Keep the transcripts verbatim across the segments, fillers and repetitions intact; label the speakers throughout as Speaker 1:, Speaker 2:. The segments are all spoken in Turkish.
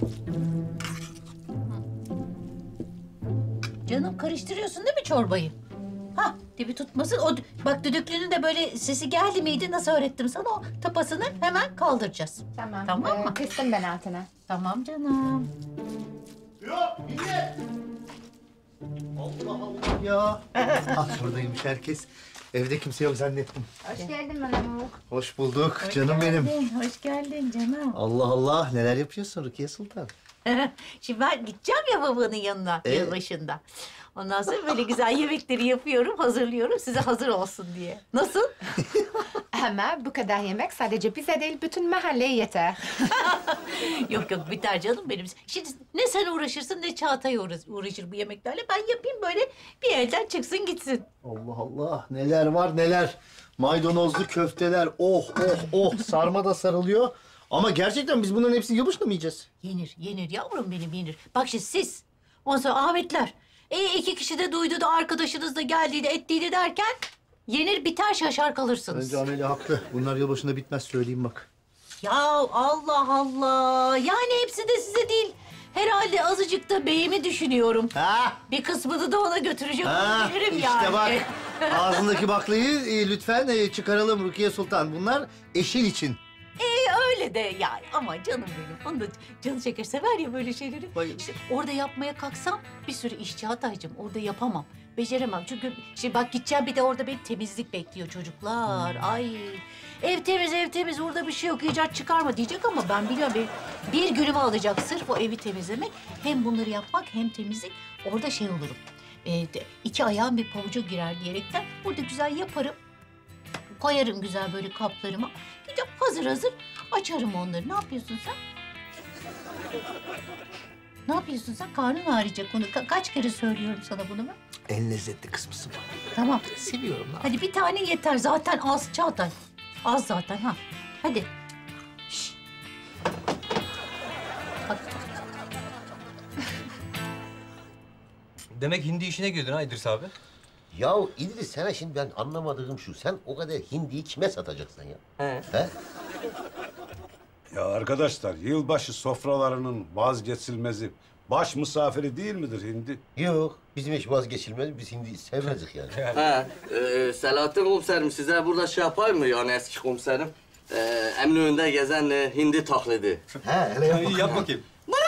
Speaker 1: Canım karıştırıyorsun değil mi çorbayı? Ha, dibi tutmasın. O bak düdüklünün de böyle sesi geldi miydi? Nasıl öğrettim sana? O tapasını hemen kaldıracağız.
Speaker 2: Tamam.
Speaker 1: Tamam mı?
Speaker 2: Ee, kıstım ben altına.
Speaker 1: Tamam canım.
Speaker 3: Yok, millet! Allah Allah ya. Ah, buradaymış herkes. Evde kimse yok zannettim.
Speaker 2: Hoş geldin Manamuk.
Speaker 3: Hoş bulduk
Speaker 1: Hoş
Speaker 3: canım
Speaker 1: geldin,
Speaker 3: benim.
Speaker 1: Hoş geldin canım.
Speaker 3: Allah Allah, neler yapıyorsun Rukiye Sultan?
Speaker 1: Şimdi ben gideceğim ya babanın yanına
Speaker 3: Ee?
Speaker 1: yılbaşında. Ondan sonra böyle güzel yemekleri yapıyorum, hazırlıyorum size hazır olsun diye. Nasıl?
Speaker 2: Ama bu kadar yemek sadece bize değil bütün mahalleye yeter.
Speaker 1: Yok yok biter canım benim. Şimdi ne sen uğraşırsın ne Çağatay uğraş- uğraşır bu yemeklerle. Ben yapayım böyle bir elden çıksın gitsin.
Speaker 3: Allah Allah, neler var neler. Maydanozlu köfteler, oh oh oh, sarma da sarılıyor. Ama gerçekten biz bunların hepsini yılbaşında mı yiyeceğiz?
Speaker 1: Yenir, yenir yavrum benim yenir. Bak şimdi siz, ondan sonra Ahmetler. E iki kişi de duydu da arkadaşınız da geldiydi ettiydi derken... yenir biter şaşar kalırsınız.
Speaker 3: Bence Ameli haklı. Bunlar yılbaşında bitmez söyleyeyim bak.
Speaker 1: Ya Allah Allah. Yani hepsi de size değil. Herhalde azıcık da beyimi düşünüyorum.
Speaker 3: Ha?
Speaker 1: Bir kısmını da ona götürecek
Speaker 3: Ha,
Speaker 1: olabilirim
Speaker 3: işte
Speaker 1: yani.
Speaker 3: bak. Ağzındaki baklayı e, lütfen e, çıkaralım Rukiye Sultan. Bunlar eşin için.
Speaker 1: E, öyle de yani ama canım benim. Onu da canı çeker sever ya böyle şeyleri.
Speaker 3: Bayılır.
Speaker 1: İşte orada yapmaya kalksam bir sürü iş Çağatay'cığım. Orada yapamam. Beceremem. Çünkü şimdi bak gideceğim bir de orada beni temizlik bekliyor çocuklar. Ay ev temiz ev temiz orada bir şey yok icat çıkarma diyecek ama ben biliyorum bir, bir günümü alacak sırf o evi temizlemek. Hem bunları yapmak hem temizlik orada şey olurum. E, de, iki ayağım bir pavuca girer diyerekten burada güzel yaparım. Koyarım güzel böyle kaplarıma. Gidip hazır hazır açarım onları. Ne yapıyorsun sen? Ne yapıyorsun sen? Karnın ağrıyacak onu. Ka- kaç kere söylüyorum sana bunu ben?
Speaker 3: En lezzetli kısmısın bak.
Speaker 1: Tamam.
Speaker 3: Seviyorum lan.
Speaker 1: Hadi bir tane yeter. Zaten az Çağatay. Az zaten ha. Hadi. Şş. Bak.
Speaker 4: Demek hindi işine girdin ha İdris abi.
Speaker 5: Ya İdris sana şimdi ben anlamadığım şu. Sen o kadar hindiyi kime satacaksın ya?
Speaker 4: He.
Speaker 5: He?
Speaker 6: Ya arkadaşlar, yılbaşı sofralarının vazgeçilmezi baş misafiri değil midir hindi?
Speaker 5: Yok. Bizim hiç vazgeçilmez. Biz hindiyi sevmezdik yani.
Speaker 7: Ha, e, Selahattin komiserim size burada şey yapayım mı yani eski komiserim? E, Eminönü'nde gezen e, hindi taklidi.
Speaker 5: He, hele yap.
Speaker 4: Yap bakayım.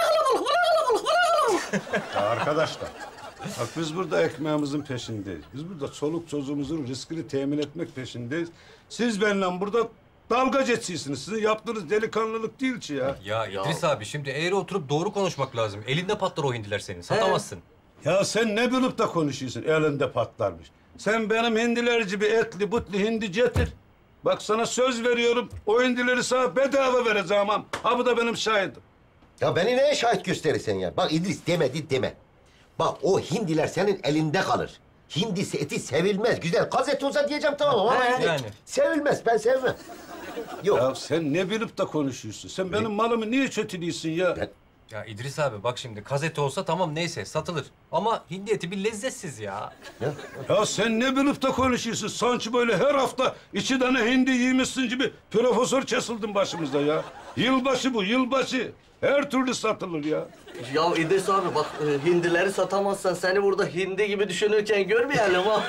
Speaker 6: Ya arkadaşlar, bak biz burada ekmeğimizin peşindeyiz. Biz burada çoluk çocuğumuzun rızkını temin etmek peşindeyiz. Siz benimle burada dalga geçiyorsunuz. Sizin yaptığınız delikanlılık değil ki ya.
Speaker 4: Ya İdris abi şimdi eğri oturup doğru konuşmak lazım. Elinde patlar o hindiler senin. Satamazsın.
Speaker 6: Ya sen ne bilip de konuşuyorsun elinde patlarmış. Sen benim hindiler gibi etli butlu hindi getir. Bak sana söz veriyorum, o hindileri sana bedava vereceğim ha. Ha bu da benim şahidim.
Speaker 5: Ya beni neye şahit gösterirsen ya? Bak İdris demedi deme. Bak o hindiler senin elinde kalır. Hindisi eti sevilmez. Güzel kaz eti olsa diyeceğim tamam ama
Speaker 4: He,
Speaker 5: hindi
Speaker 4: yani.
Speaker 5: sevilmez. Ben sevmem. Yok.
Speaker 6: Ya sen ne bilip de konuşuyorsun? Sen benim malımı niye kötülüyorsun ya?
Speaker 5: Ben-
Speaker 4: Ya İdris abi bak şimdi kazete olsa tamam neyse satılır. Ama hindi eti bir lezzetsiz ya.
Speaker 5: Ya,
Speaker 6: Ya sen ne bilip de konuşuyorsun? Sanki böyle her hafta iki tane hindi yemişsin gibi profesör kesildin başımızda ya. Yılbaşı bu, yılbaşı. Her türlü satılır ya.
Speaker 7: Ya İdris abi bak e, hindileri satamazsan seni burada hindi gibi düşünürken görmeyelim ha.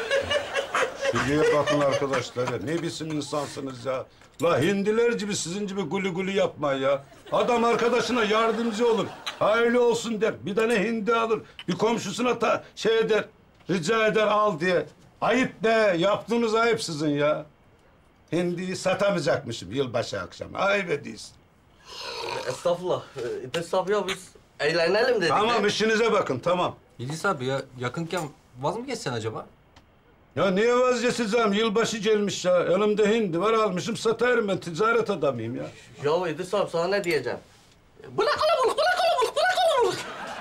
Speaker 6: Şuraya bakın arkadaşlar ya. Ne biçim insansınız ya. La hindiler gibi sizin gibi guli guli yapma ya. Adam arkadaşına yardımcı olur. Hayırlı olsun der. Bir tane hindi alır. Bir komşusuna ta şey eder. Rica eder al diye. Ayıp ne? Yaptığınız ayıp sizin ya. Hindiyi satamayacakmışım yılbaşı akşamı. Ayıp ediyorsun.
Speaker 7: Estağfurullah. E, İdris abi ya biz eğlenelim dedik.
Speaker 6: Tamam
Speaker 7: de.
Speaker 6: işinize bakın tamam.
Speaker 4: İdris abi ya yakınken vaz mı geçsen acaba?
Speaker 6: Ya niye vazgeçeceğim? Yılbaşı gelmiş ya. Elimde hindi var almışım satarım ben. Ticaret adamıyım ya.
Speaker 7: Ya İdris abi sana ne diyeceğim? Bırak kalabalık, bırak kalabalık, bırak kalabalık.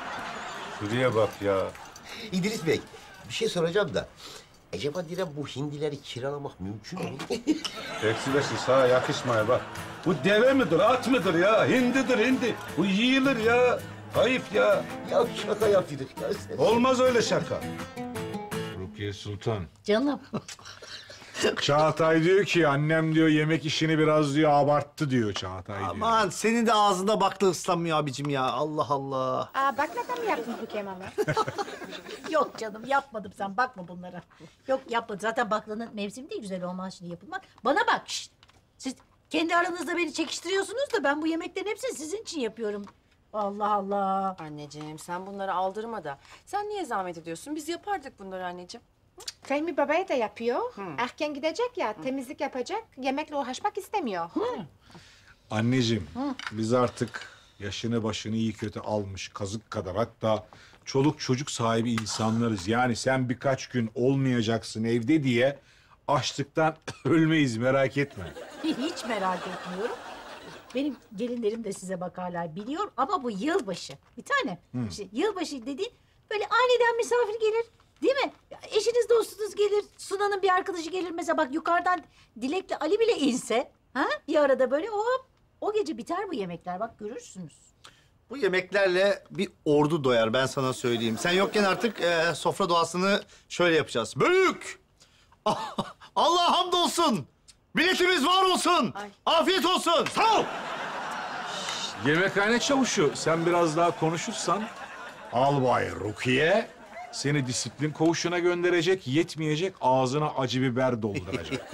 Speaker 6: Şuraya bak ya.
Speaker 5: İdris Bey bir şey soracağım da. Acaba direm bu hindileri kiralamak mümkün mü?
Speaker 6: Eksi beşi sağa yakışmaya bak. Bu deve midir, at mıdır ya? Hindidir hindi. Bu yiyilir ya. Ayıp ya.
Speaker 5: Ya şaka yapıyorduk ya sen.
Speaker 6: Olmaz öyle şaka.
Speaker 8: Rukiye Sultan,
Speaker 1: Canım.
Speaker 8: Çağatay diyor ki annem diyor yemek işini biraz diyor abarttı diyor Çağatay diyor.
Speaker 3: Aman senin de ağzında bakla ıslanmıyor abicim ya. Allah Allah.
Speaker 2: Aa, baklava mı yaptın Rukiye Mama?
Speaker 1: Yok canım yapmadım, sen bakma bunlara. Yok yapmadım. Zaten baklanın mevsimi değil, güzel olmaz şimdi yapılmak. Bana bak şşt. Siz kendi aranızda beni çekiştiriyorsunuz da ben bu yemeklerin hepsini sizin için yapıyorum. Allah Allah.
Speaker 9: Anneciğim sen bunları aldırma da. Sen niye zahmet ediyorsun? Biz yapardık bunları anneciğim.
Speaker 2: Fehmi babaya da yapıyor. Erken gidecek ya, temizlik yapacak. Yemekle uğraşmak istemiyor.
Speaker 8: Anneciğim biz artık yaşını başını iyi kötü almış kazık kadar hatta çoluk çocuk sahibi insanlarız. Yani sen birkaç gün olmayacaksın evde diye açlıktan ölmeyiz merak etme.
Speaker 1: Hiç merak etmiyorum. Benim gelinlerim de size bakarlar biliyor ama bu yılbaşı. Bir tane. İşte yılbaşı dediğin böyle aniden misafir gelir. Değil mi? Eşiniz dostunuz gelir. Sunan'ın bir arkadaşı gelir mesela bak yukarıdan Dilek'le Ali bile inse. Ha? Bir arada böyle hop. O gece biter bu yemekler bak görürsünüz.
Speaker 3: Bu yemeklerle bir ordu doyar ben sana söyleyeyim. Sen yokken artık e, sofra duasını şöyle yapacağız. Büyük! Allah hamdolsun! Milletimiz var olsun! Afiyet olsun! Sağ ol!
Speaker 8: Yemekhane çavuşu sen biraz daha konuşursan albay Rukiye seni disiplin koğuşuna gönderecek yetmeyecek ağzına acı biber dolduracak.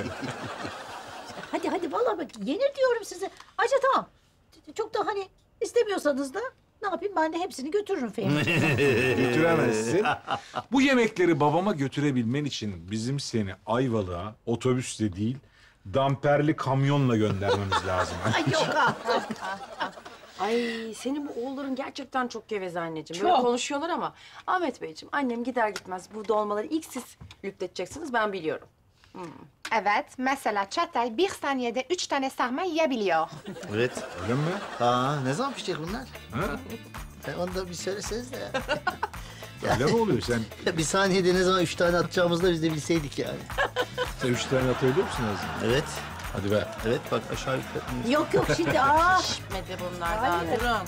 Speaker 1: Hadi hadi vallahi bak yenir diyorum size. Ayrıca tamam. Çok da hani istemiyorsanız da ne yapayım ben de hepsini götürürüm Fehmi.
Speaker 8: Götüremezsin. Bu yemekleri babama götürebilmen için bizim seni Ayvalık'a otobüsle değil damperli kamyonla göndermemiz lazım.
Speaker 1: Ay yok ha.
Speaker 9: Ay senin bu oğulların gerçekten çok geveze anneciğim. Böyle
Speaker 1: Çok.
Speaker 9: konuşuyorlar ama Ahmet Beyciğim annem gider gitmez bu dolmaları ilk siz lüpleteceksiniz ben biliyorum.
Speaker 2: Evet, mesela Çağatay bir saniyede üç tane sarma yiyebiliyor.
Speaker 3: Evet.
Speaker 8: Öyle mi?
Speaker 3: Aa, ne zaman pişecek bunlar?
Speaker 8: Ha?
Speaker 3: E, onu da bir söyleseniz de ya.
Speaker 8: Öyle mi oluyor sen?
Speaker 3: Bir saniyede ne zaman üç tane atacağımızı da biz de bilseydik yani.
Speaker 8: Sen üç tane atabiliyor musun ağzına?
Speaker 3: Evet.
Speaker 8: Hadi be.
Speaker 3: Evet bak aşağı yukarı.
Speaker 1: Yok yok şimdi aa.
Speaker 9: Pişmedi bunlar daha
Speaker 1: Hayır.
Speaker 9: durun.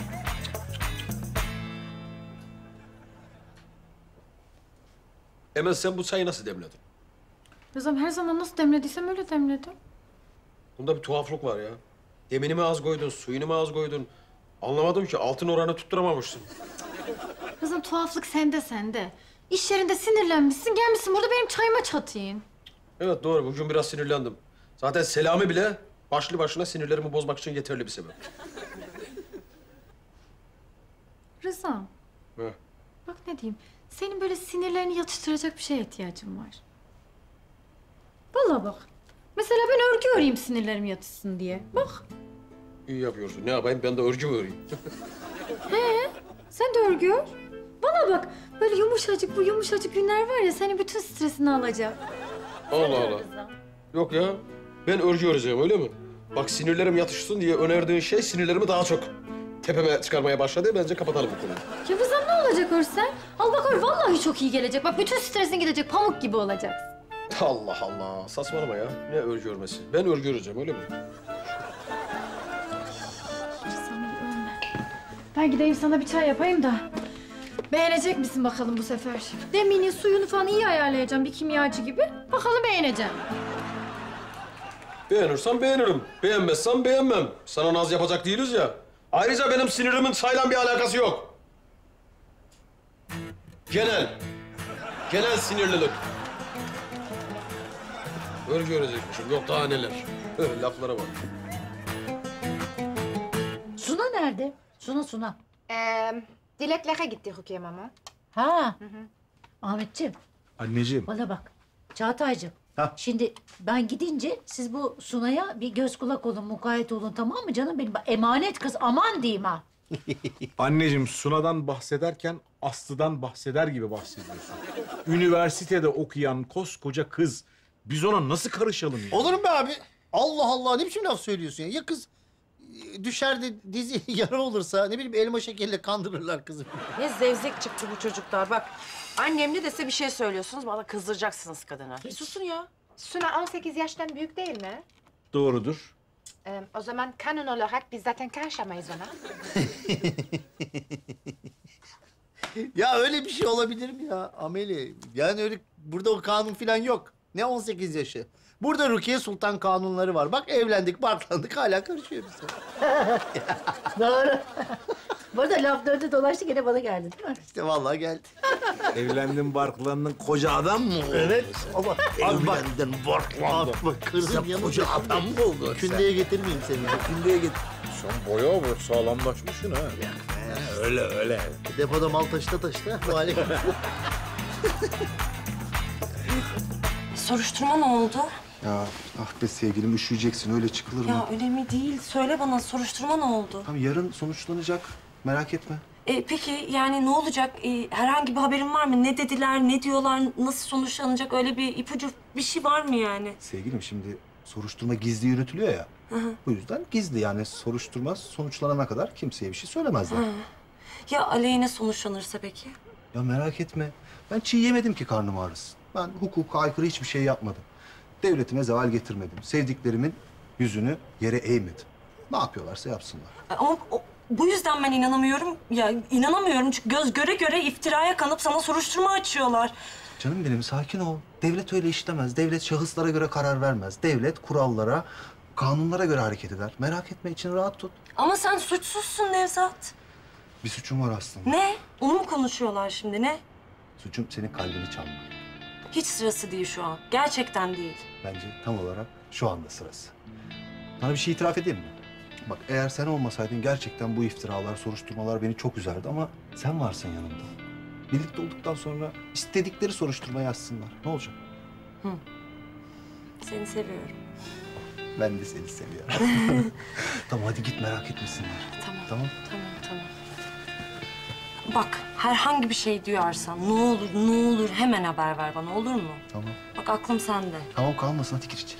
Speaker 10: Emel sen bu çayı nasıl demledin?
Speaker 11: Kızım her zaman nasıl demlediysem öyle demledim.
Speaker 10: Bunda bir tuhaflık var ya. Demini mi az koydun, suyunu mu az koydun? Anlamadım ki altın oranı tutturamamışsın.
Speaker 11: Kızım tuhaflık sende sende. İş yerinde sinirlenmişsin gelmişsin burada benim çayıma çatayım.
Speaker 10: Evet doğru bugün biraz sinirlendim. Zaten Selami bile başlı başına sinirlerimi bozmak için yeterli bir sebep.
Speaker 11: Rıza
Speaker 10: Heh.
Speaker 11: bak ne diyeyim senin böyle sinirlerini yatıştıracak bir şeye ihtiyacın var. Vallahi bak. Mesela ben örgü öreyim sinirlerim yatışsın diye. Bak
Speaker 10: İyi yapıyorsun. Ne yapayım ben de örgü mü öreyim?
Speaker 11: sen de örgü ör. Bana bak böyle yumuşacık bu yumuşacık günler var ya senin bütün stresini alacak.
Speaker 10: Allah Allah. Yok ya. Ben örgü öreceğim öyle mi? Bak sinirlerim yatışsın diye önerdiğin şey sinirlerimi daha çok tepeme çıkarmaya başladı. Bence kapatalım bu konuyu.
Speaker 11: Ya Rıza'm ne olacak örsen? Al bak ör vallahi çok iyi gelecek. Bak bütün stresin gidecek pamuk gibi olacaksın.
Speaker 10: Allah Allah. Saçmalama ya. Ne örgü örmesi? Ben örgü öreceğim öyle mi?
Speaker 11: Rıza'm iyi ölme. Ben gideyim sana bir çay yapayım da. Beğenecek misin bakalım bu sefer? Demini, suyunu falan iyi ayarlayacağım bir kimyacı gibi. Bakalım beğeneceğim.
Speaker 10: Beğenirsem beğenirim. Beğenmezsem beğenmem. Sana naz yapacak değiliz ya. Ayrıca benim sinirimin çayla bir alakası yok. Genel. Genel sinirlilik. Örgü örecekmişim. Yok daha neler. Laflara bak.
Speaker 1: Suna nerede? Suna Suna.
Speaker 2: Ee, Dileklere gitti Rukiye Mama.
Speaker 1: Ha. Ahmetciğim
Speaker 8: Anneciğim.
Speaker 1: bana bak. Çağatay'cığım.
Speaker 3: Ha.
Speaker 1: Şimdi ben gidince siz bu Suna'ya bir göz kulak olun, mukayyet olun tamam mı canım benim? Bak, emanet kız aman diyeyim ha.
Speaker 8: Anneciğim Suna'dan bahsederken Aslı'dan bahseder gibi bahsediyorsun. Üniversitede okuyan koskoca kız. Biz ona nasıl karışalım ya?
Speaker 3: Olur mu be abi? Allah Allah ne biçim laf söylüyorsun ya? Ya kız e, düşer de dizi yara olursa ne bileyim elma şekerle kandırırlar kızı.
Speaker 9: Ne zevzek çıktı bu çocuklar bak. Annem ne dese bir şey söylüyorsunuz bana kızdıracaksınız kadına. Bir susun ya.
Speaker 2: Suna on sekiz yaştan büyük değil mi?
Speaker 8: Doğrudur.
Speaker 2: Ee, o zaman kanun olarak biz zaten karışamayız ona.
Speaker 3: Ya öyle bir şey olabilir mi ya Ameli? Yani öyle burada o kanun falan yok. Ne on sekiz yaşı? Burada Rukiye Sultan kanunları var. Bak evlendik, barklandık, hala karışıyor bize.
Speaker 1: Doğru. Bu arada laf döndü dolaştı gene bana geldi değil mi?
Speaker 3: İşte vallahi geldi.
Speaker 8: Evlendin barklandın koca adam mı oldun?
Speaker 3: Evet ama
Speaker 8: Evlendin barklandın.
Speaker 3: bak bak kırdım yanımda.
Speaker 8: Koca adam mı oldun sen?
Speaker 3: Kündeye getirmeyeyim seni.
Speaker 8: Kündeye git. Sen boya bak sağlamlaşmışsın ha. Öyle öyle.
Speaker 3: Depoda mal taşıta taşıta bu hale geldi.
Speaker 12: Soruşturma ne oldu?
Speaker 13: Ya ah be sevgilim üşüyeceksin öyle çıkılır mı?
Speaker 12: Ya önemli değil. Söyle bana soruşturma ne oldu?
Speaker 13: Tamam yarın sonuçlanacak merak etme.
Speaker 12: E, peki yani ne olacak? E, herhangi bir haberin var mı? Ne dediler, ne diyorlar, nasıl sonuçlanacak? Öyle bir ipucu bir şey var mı yani?
Speaker 13: Sevgilim şimdi soruşturma gizli yürütülüyor ya.
Speaker 12: Hı hı.
Speaker 13: Bu yüzden gizli yani soruşturma sonuçlanana kadar kimseye bir şey söylemezler.
Speaker 12: Hı. Ya aleyhine sonuçlanırsa peki?
Speaker 13: Ya merak etme. Ben çiğ yemedim ki karnım ağrısın. Ben hukuka aykırı hiçbir şey yapmadım. Devletime zeval getirmedim. Sevdiklerimin yüzünü yere eğmedim. Ne yapıyorlarsa yapsınlar.
Speaker 12: Ama o, bu yüzden ben inanamıyorum. Ya inanamıyorum çünkü göz göre göre iftiraya kanıp sana soruşturma açıyorlar.
Speaker 13: Canım benim sakin ol. Devlet öyle işlemez. Devlet şahıslara göre karar vermez. Devlet kurallara, kanunlara göre hareket eder. Merak etme, için rahat tut.
Speaker 12: Ama sen suçsuzsun Nevzat.
Speaker 13: Bir suçum var aslında.
Speaker 12: Ne? Onu mu konuşuyorlar şimdi ne?
Speaker 13: Suçum senin kalbini çalmak.
Speaker 12: Hiç sırası değil şu an. Gerçekten değil.
Speaker 13: Bence tam olarak şu anda sırası. Sana bir şey itiraf edeyim mi? Bak eğer sen olmasaydın gerçekten bu iftiralar, soruşturmalar beni çok üzerdi ama sen varsın yanımda. Birlikte olduktan sonra istedikleri soruşturmayı açsınlar. Ne olacak?
Speaker 12: Hı. Seni seviyorum.
Speaker 13: Ben de seni seviyorum. Tamam hadi git merak etmesinler.
Speaker 12: Tamam.
Speaker 13: Tamam.
Speaker 12: Tamam, tamam. Bak herhangi bir şey duyarsan ne olur ne olur hemen haber ver bana olur mu?
Speaker 13: Tamam.
Speaker 12: Bak aklım sende.
Speaker 13: Tamam kalmasın hadi gir içeri.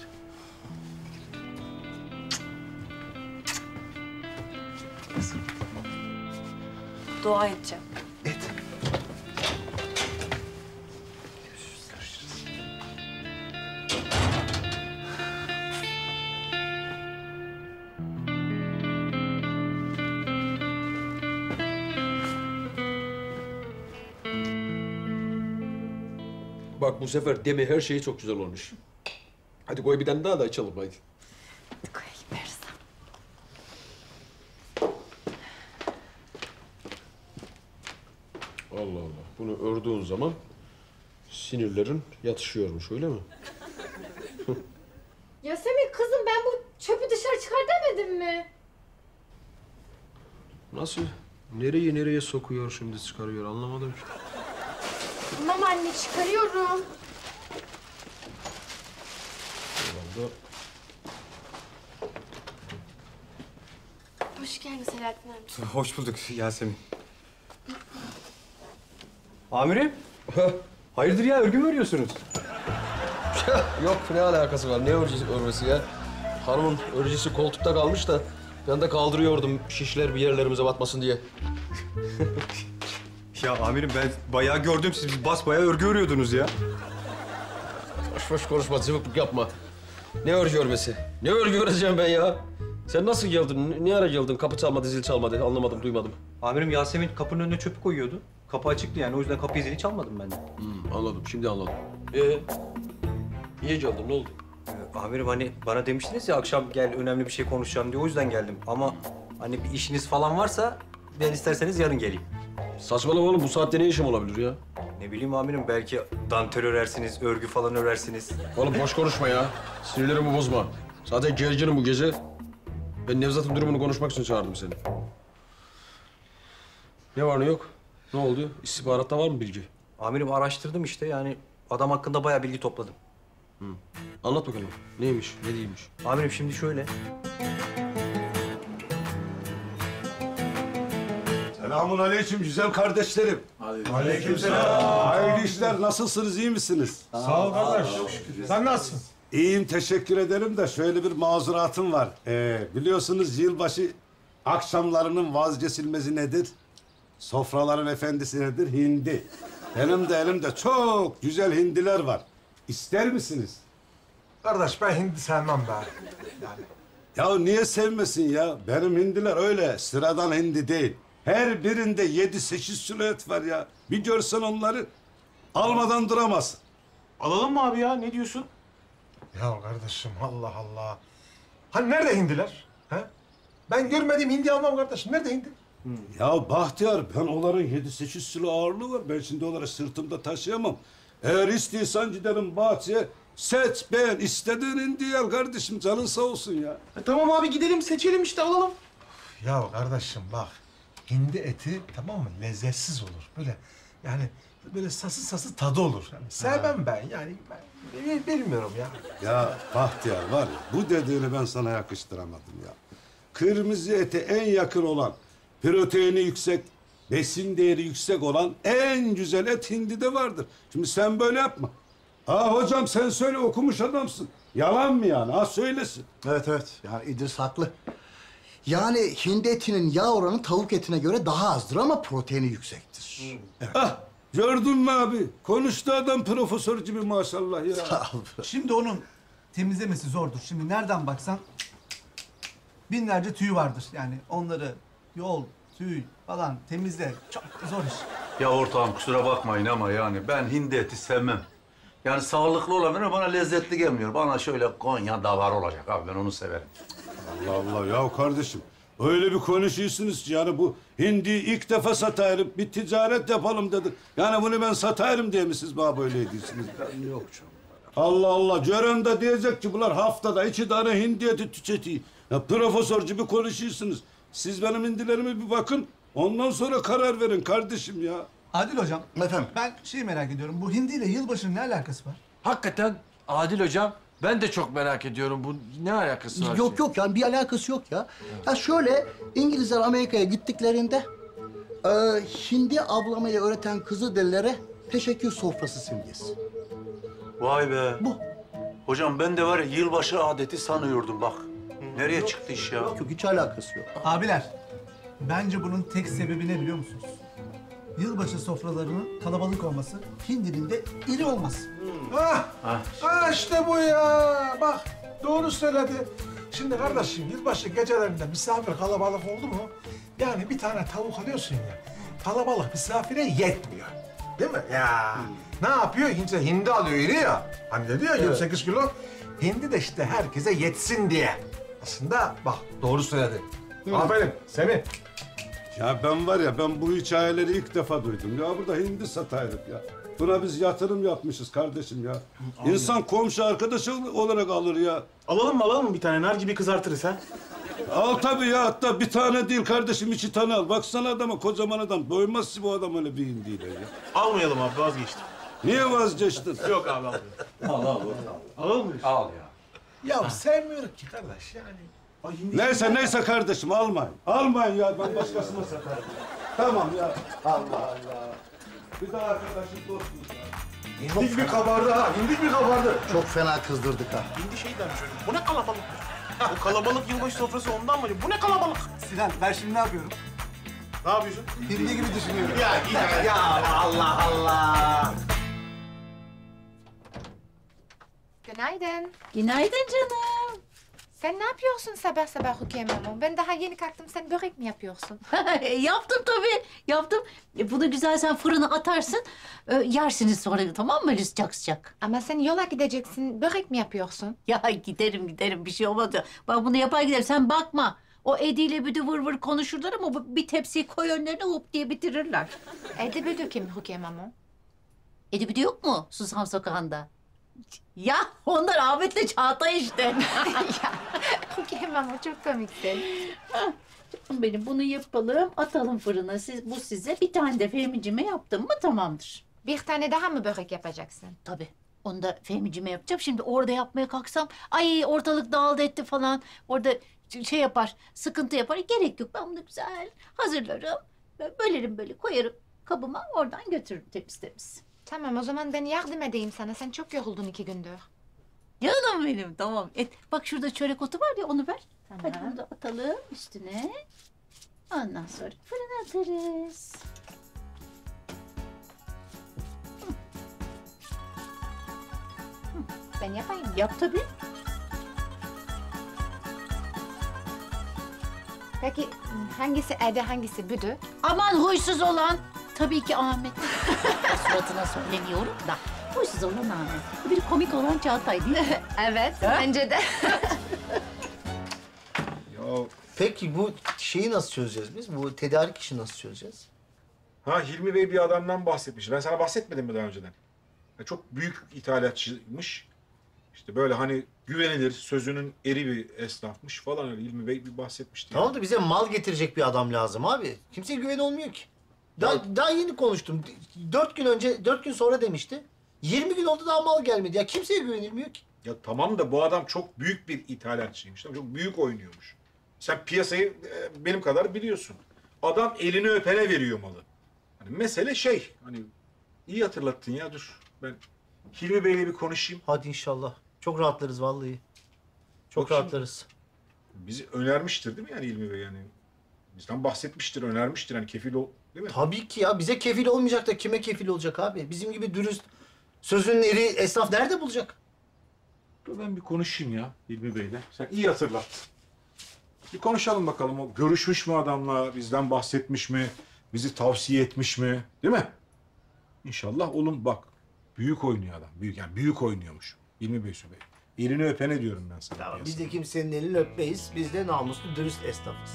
Speaker 12: Dua edeceğim.
Speaker 13: Et.
Speaker 10: Bak bu sefer demi her şeyi çok güzel olmuş. Hadi koy bir tane daha da açalım hadi.
Speaker 11: Koyayım Ferzan.
Speaker 10: Allah Allah. Bunu ördüğün zaman sinirlerin yatışıyormuş öyle mi?
Speaker 11: Yasemin kızım ben bu çöpü dışarı çıkar demedim mi?
Speaker 10: Nasıl? Nereyi nereye sokuyor şimdi çıkarıyor anlamadım ki.
Speaker 11: Tamam anne çıkarıyorum.
Speaker 10: Herhalde
Speaker 11: Hoş geldin Selahattin amca.
Speaker 4: Hoş bulduk Yasemin. Amirim. Hayırdır ya örgü mü örüyorsunuz?
Speaker 10: Yok ne alakası var? Ne örgüsü, örmesi ya? Hanımın örgüsü koltukta kalmış da ben de kaldırıyordum şişler bir yerlerimize batmasın diye.
Speaker 4: Ya amirim ben bayağı gördüm siz basbayağı örgü örüyordunuz ya.
Speaker 10: Boş boş konuşma, zıvıklık yapma. Ne örgü örmesi? Ne örgü öreceğim ben ya? Sen nasıl geldin? Ne- Ne ara geldin? Kapı çalmadı, zil çalmadı. Anlamadım, duymadım.
Speaker 4: Amirim Yasemin kapının önüne çöpü koyuyordu. Kapı açıktı yani o yüzden kapıyı zili çalmadım ben de.
Speaker 10: Hmm, anladım, şimdi anladım. Ee, niye geldin? Ne oldu?
Speaker 4: Ee, amirim hani bana demiştiniz ya akşam gel önemli bir şey konuşacağım diye o yüzden geldim. Ama hani bir işiniz falan varsa ben isterseniz yarın geleyim.
Speaker 10: Saçmalama oğlum, bu saatte ne işim olabilir ya?
Speaker 4: Ne bileyim amirim belki dantel örersiniz, örgü falan örersiniz.
Speaker 10: Oğlum boş konuşma ya. Sinirlerimi bozma. Zaten gerginim bu gece. Ben Nevzat'ın durumunu konuşmak için çağırdım seni. Ne var ne yok? Ne oldu? İstihbaratta var mı bilgi?
Speaker 4: Amirim araştırdım işte yani adam hakkında bayağı bilgi topladım.
Speaker 10: Anlat bakalım. Neymiş, ne değilmiş?
Speaker 4: Amirim şimdi şöyle.
Speaker 6: Selamun aleyküm güzel kardeşlerim.
Speaker 8: Aleykümselam.
Speaker 6: Hayırlı işler. Nasılsınız, iyi misiniz?
Speaker 8: Sağ ol kardeş. Sen nasılsın?
Speaker 6: İyiyim, teşekkür ederim de şöyle bir mazuratım var. Ee, biliyorsunuz yılbaşı akşamlarının vazgeçilmezi nedir? Sofraların efendisi nedir? Hindi. Benim de elimde çok güzel hindiler var. İster misiniz?
Speaker 8: Kardeş ben hindi sevmem be. Yani.
Speaker 6: Ya niye sevmesin ya? Benim hindiler öyle sıradan hindi değil. Her birinde yedi sekiz kilo et var ya. Bir görsen onları almadan duramazsın.
Speaker 14: Alalım mı abi ya? Ne diyorsun?
Speaker 15: Ya kardeşim Allah Allah. Hani nerede hindiler? He? Ben görmediğim hindi almam kardeşim. Nerede hindi?
Speaker 6: Ya Bahtiyar, ben onların yedi sekiz kilo ağırlığı var. Ben şimdi onları sırtımda taşıyamam. Eğer istiyorsan gidelim bahçeye. Seç, beğen, istediğin indiği al kardeşim. Canın sağ olsun ya.
Speaker 14: E, tamam abi gidelim seçelim işte alalım.
Speaker 15: Ya kardeşim bak. Hindi eti tamam mı? Lezzetsiz olur. Böyle yani böyle sası sası tadı olur. Yani sevmem ben yani. Ben, bilmiyorum ya.
Speaker 6: Ya Bahtiyar var ya, bu dediğini ben sana yakıştıramadım ya. Kırmızı ete en yakın olan, proteini yüksek, besin değeri yüksek olan en güzel et hindide vardır. Şimdi sen böyle yapma. Ha hocam sen söyle, okumuş adamsın. Yalan mı yani? Ha söylesin.
Speaker 16: Evet evet, yani İdris haklı. Yani hindi etinin yağ oranı tavuk etine göre daha azdır ama proteini yüksektir.
Speaker 6: Evet. Ah, gördün mü abi? Konuştu adam profesör gibi maşallah ya.
Speaker 16: Sağ ol.
Speaker 13: Şimdi onun temizlemesi zordur. Şimdi nereden baksan binlerce tüyü vardır. Yani onları yol, tüy falan temizle. Çok zor iş.
Speaker 17: Ya ortağım kusura bakmayın ama yani ben hindi eti sevmem. Yani sağlıklı olanları bana lezzetli gelmiyor. Bana şöyle Konya davar olacak abi, ben onu severim.
Speaker 6: Allah Allah ya kardeşim. Öyle bir konuşuyorsunuz ki yani bu hindiyi ilk defa satayım, bir ticaret yapalım dedik. Yani bunu ben satayım diye mi siz bana böyle ediyorsunuz? Ben yok canım. Allah Allah, gören de diyecek ki bunlar haftada iki tane hindi eti tüketiyor. Ya profesör gibi konuşuyorsunuz. Siz benim hindilerime bir bakın, ondan sonra karar verin kardeşim ya.
Speaker 13: Adil hocam.
Speaker 16: Efendim?
Speaker 13: Ben şeyi merak ediyorum. Bu hindiyle yılbaşının ne alakası var?
Speaker 14: Hakikaten Adil hocam ben de çok merak ediyorum. Bu ne alakası var?
Speaker 16: Yok yok yani bir alakası yok ya. Ya şöyle İngilizler Amerika'ya gittiklerinde e, hindi avlamayı öğreten Kızılderililere teşekkür sofrası simgesi.
Speaker 17: Vay be.
Speaker 16: Bu.
Speaker 17: Hocam ben de var ya yılbaşı adeti sanıyordum bak. Nereye çıktı iş ya?
Speaker 16: Yok hiç alakası yok.
Speaker 13: Abiler, bence bunun tek sebebi ne biliyor musunuz? Yılbaşı sofralarının kalabalık olması, hindinin de iri olması.
Speaker 15: Ah, ah işte bu ya. Bak doğru söyledi. Şimdi kardeşim yılbaşı gecelerinde misafir kalabalık oldu mu? Yani bir tane tavuk alıyorsun ya. Kalabalık misafire yetmiyor. Değil mi? Ya. Ne yapıyor? Hindi, hindi alıyor iri ya. Hani dedi ya yirmi sekiz kilo. Hindi de işte herkese yetsin diye. Aslında bak doğru söyledi. Aferin Semih.
Speaker 6: Ya ben var ya, ben bu hikayeleri ilk defa duydum. Ya burada hindi sataydık ya. Buna biz yatırım yapmışız kardeşim ya. İnsan komşu arkadaşı olarak alır ya.
Speaker 14: Alalım mı alalım mı bir tane? Nar gibi kızartırız ha.
Speaker 6: Al tabii ya, hatta bir tane değil kardeşim, iki tane al. Baksana adama, kocaman adam. Doymaz ki bu adam öyle bir hindiyle ya.
Speaker 14: Almayalım abi, vazgeçtim.
Speaker 6: Niye vazgeçtin?
Speaker 14: Yok abi almayalım.
Speaker 17: Al al.
Speaker 14: Alalım mı?
Speaker 17: Al ya.
Speaker 15: Ya sevmiyorum ki kardeş yani.
Speaker 6: Neyse neyse kardeşim, almayın. Almayın ya, ben başkasına satarım. Tamam ya. Allah Allah. Bir daha arkadaşım dostumuz ya.
Speaker 15: Hindik bir kabardı ha, hindik bir kabardı.
Speaker 16: Çok fena kızdırdık ha.
Speaker 14: Hindi şey demiş öyle. Bu ne kalabalık? O kalabalık yılbaşı sofrası ondan mı? Bu ne kalabalık?
Speaker 13: Sinan, ben şimdi ne yapıyorum?
Speaker 14: Ne yapıyorsun?
Speaker 13: Hindi gibi düşünüyorum.
Speaker 14: Ya ya, ya Allah Allah.
Speaker 2: Günaydın.
Speaker 1: Günaydın canım.
Speaker 2: Sen ne yapıyorsun sabah sabah Rukiye Mamo? Ben daha yeni kalktım, sen börek mi yapıyorsun?
Speaker 1: Yaptım tabii, yaptım. E, Bunu güzel sen fırına atarsın, e, yersiniz sonra tamam mı öyle sıcak sıcak?
Speaker 2: Ama sen yola gideceksin, börek mi yapıyorsun?
Speaker 1: Ya giderim giderim bir şey olmadı. Ben bunu yapar giderim sen bakma. O Edi ile Büdü vır vır konuşurlar ama bu- bir tepsiyi koy önlerine hop diye bitirirler.
Speaker 2: Edi Büdü kim Rukiye Mamo?
Speaker 1: Edi Büdü yok mu Susam Sokağı'nda? Ya onlar Ahmet'le Çağatay işte.
Speaker 2: Ya Rukiye Mamo çok komiksin.
Speaker 1: Canım benim bunu yapalım, atalım fırına. Siz, bu size bir tane de Fehmi'cime yaptım mı tamamdır.
Speaker 2: Bir tane daha mı börek yapacaksın?
Speaker 1: Tabii. Onu da Fehmi'cime yapacağım. Şimdi orada yapmaya kalksam, ay ortalık dağıldı etti falan. Orada şey yapar, sıkıntı yapar. Gerek yok. Ben bunu güzel hazırlarım. Bölerim böyle, koyarım kabıma. Oradan götürürüm temiz temiz.
Speaker 2: Tamam o zaman ben yardım edeyim sana. Sen çok yoruldun iki gündür.
Speaker 1: Canım benim, tamam. Et, bak şurada çörek otu var ya, onu ver. Hadi bunu da atalım üstüne. Ondan sonra fırına atarız.
Speaker 2: Ben yapayım.
Speaker 1: Yap tabii.
Speaker 2: Peki hangisi Edi, hangisi Büdü?
Speaker 1: Aman huysuz olan. Tabii ki Ahmet. Suratına söylemiyorum da. Huysuz olan Ahmet. Bir komik olan Çağatay değil mi?
Speaker 2: Evet,
Speaker 1: Ha?
Speaker 2: bence de.
Speaker 3: Peki bu şeyi nasıl çözeceğiz biz? Bu tedarik işini nasıl çözeceğiz?
Speaker 8: Ha Hilmi Bey bir adamdan bahsetmiş. Ben sana bahsetmedim mi daha önceden? Ya çok büyük ithalatçıymış. İşte böyle hani güvenilir, sözünün eri bir esnafmış falan öyle Hilmi Bey bir bahsetmişti.
Speaker 3: Tamam da bize mal getirecek bir adam lazım abi. Kimseye güven olmuyor ki. Daha, daha yeni konuştum. Dört gün önce, dört gün sonra demişti. Yirmi gün oldu daha mal gelmedi. Ya kimseye güvenilmiyor ki.
Speaker 8: Ya tamam da bu adam çok büyük bir ithalatçıymış. Çok büyük oynuyormuş. Sen piyasayı e, benim kadar biliyorsun. Adam elini öpene veriyor malı. Hani mesele şey, hani iyi hatırlattın ya dur. Ben Hilmi Bey'le bir konuşayım.
Speaker 3: Hadi inşallah. Çok rahatlarız vallahi. Çok
Speaker 8: Bakayım.
Speaker 3: rahatlarız.
Speaker 8: Bizi önermiştir değil mi yani Hilmi Bey yani? Bizden bahsetmiştir, önermiştir hani kefil ol değil mi?
Speaker 3: Tabii ki ya. Bize kefil olmayacak da kime kefil olacak abi? Bizim gibi dürüst, sözünün eri esnaf nerede bulacak?
Speaker 8: Dur ben bir konuşayım ya Hilmi Bey'le. Sen iyi hatırlattın. Bir konuşalım bakalım. O görüşmüş mü adamla, bizden bahsetmiş mi, bizi tavsiye etmiş mi, değil mi? İnşallah oğlum bak. Büyük oynuyor adam. Büyük yani büyük oynuyormuş. Hilmi Bey Bey. Elini öpene diyorum ben sana.
Speaker 3: Ya biz de kimsenin elini öpmeyiz. Biz de namuslu, dürüst esnafız.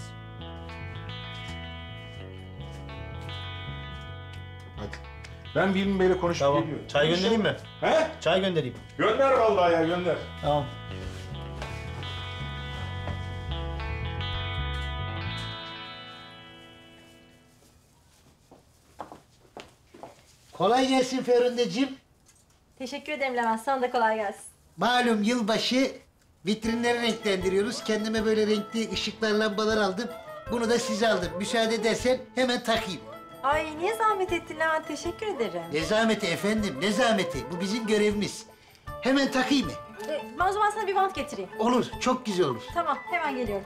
Speaker 8: Hadi. Ben bir Hilmi Bey'le konuşup
Speaker 3: Tamam.
Speaker 8: geliyorum.
Speaker 3: Çay göndereyim mi?
Speaker 8: He?
Speaker 3: Çay göndereyim.
Speaker 8: Gönder vallahi ya gönder.
Speaker 3: Tamam.
Speaker 18: Kolay gelsin Ferhundeciğim.
Speaker 19: Teşekkür ederim Levent. Sana da kolay gelsin.
Speaker 18: Malum yılbaşı vitrinleri renklendiriyoruz. Kendime böyle renkli ışıklar, lambalar aldım. Bunu da size aldım. Müsaade edersen hemen takayım.
Speaker 19: Ay niye zahmet ettin Levent? Teşekkür ederim.
Speaker 18: Ne zahmeti efendim, ne zahmeti? Bu bizim görevimiz. Hemen takayım mı?
Speaker 19: Ee, ben o zaman sana bir bant getireyim.
Speaker 18: Olur, çok güzel olur.
Speaker 19: Tamam, hemen geliyorum.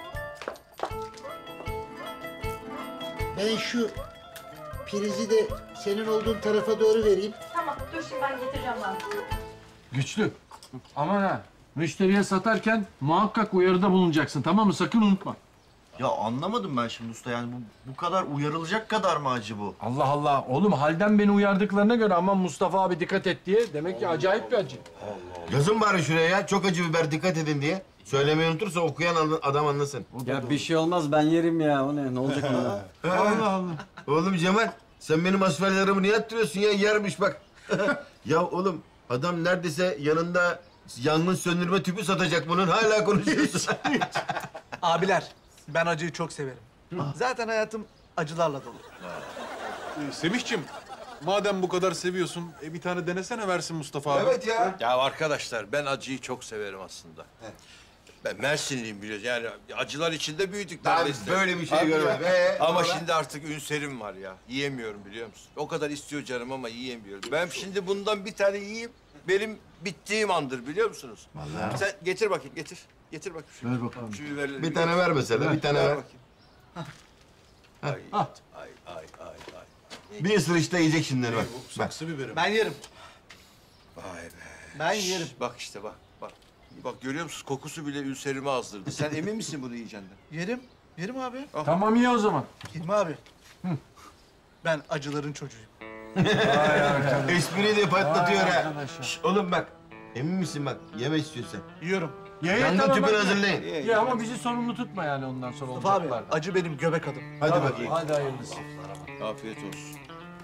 Speaker 18: Ben şu prizi de senin olduğun tarafa doğru vereyim.
Speaker 19: Tamam, dur şimdi ben getireceğim bantı.
Speaker 10: Güçlü. Aman ha. Müşteriye satarken muhakkak uyarıda bulunacaksın. Tamam mı? Sakın unutma.
Speaker 14: Ya anlamadım ben şimdi usta yani bu, bu kadar uyarılacak kadar mı acı bu?
Speaker 10: Allah Allah. Oğlum halden beni uyardıklarına göre aman Mustafa abi dikkat et diye. Demek ki acayip bir acı.
Speaker 5: Yazın bari şuraya ya. Çok acı biber dikkat edin diye. Söylemeyi unutursa okuyan adam anlasın.
Speaker 20: Ya bir şey olmaz ben yerim ya. O ne? Ne olacak bunda?
Speaker 5: Allah Allah. Oğlum Cemal sen benim asfaltlarımı niye attırıyorsun ya? Yermiş bak. Ya oğlum adam neredeyse yanında yangın söndürme tüpü satacak bunun. Hala konuşuyorsun.
Speaker 14: Abiler ben acıyı çok severim. Zaten hayatım acılarla dolu.
Speaker 21: Ee, Semihciğim, madem bu kadar seviyorsun, e, bir tane denesene versin Mustafa abi.
Speaker 5: Evet ya.
Speaker 22: Ya arkadaşlar ben acıyı çok severim aslında. Ben Mersinliyim biliyorsun yani acılar içinde büyüdük
Speaker 5: Ben
Speaker 22: neredeyse.
Speaker 5: böyle bir şey
Speaker 22: Abi ya.
Speaker 5: görmedim. Ee,
Speaker 22: Ama
Speaker 5: sonra?
Speaker 22: şimdi artık ünserim var ya. Yiyemiyorum biliyor musun? O kadar istiyor canım ama yiyemiyorum. Ben şimdi bundan bir tane yiyeyim. Benim bittiğim andır biliyor musunuz?
Speaker 5: Vallahi.
Speaker 22: Sen getir bakayım getir. Getir bakayım. Şu,
Speaker 5: Ver bakalım.
Speaker 22: Şu biberleri.
Speaker 5: Bir tane ver mesela, bir tane ver.
Speaker 22: bakayım. Ay, ay, ay, ay, ay.
Speaker 5: Bir ısırışta yiyecek şimdi bak.
Speaker 21: Saksı biberim.
Speaker 14: Ben yerim.
Speaker 22: Vay be.
Speaker 14: Ben
Speaker 22: Şş,
Speaker 14: yerim.
Speaker 22: Bak işte bak, bak. Bak görüyor musun? Kokusu bile ülserimi azdırdı. Sen emin misin bunu yiyeceğinden?
Speaker 14: Yerim. Yerim abi.
Speaker 10: Tamam iyi o zaman.
Speaker 14: Yerim abi. Ben acıların çocuğuyum.
Speaker 5: Espriyi de patlatıyor
Speaker 10: Vay
Speaker 5: ha.
Speaker 10: arkadaş ya.
Speaker 5: Şş, oğlum bak. Emin misin bak? Yeme istiyorsan.
Speaker 14: Yiyorum.
Speaker 10: Ye, ye,
Speaker 5: Yangın
Speaker 10: tamam,
Speaker 5: tüpünü
Speaker 10: hadi.
Speaker 5: hazırlayın.
Speaker 10: Ye, ye, ama bizi sorumlu tutma yani ondan sonra
Speaker 14: Mustafa abi
Speaker 10: olacaklardan.
Speaker 14: acı benim göbek adım.
Speaker 5: Hadi
Speaker 10: Tamam,
Speaker 5: bakayım.
Speaker 10: Hadi hayırlısı.
Speaker 22: Afiyet olsun.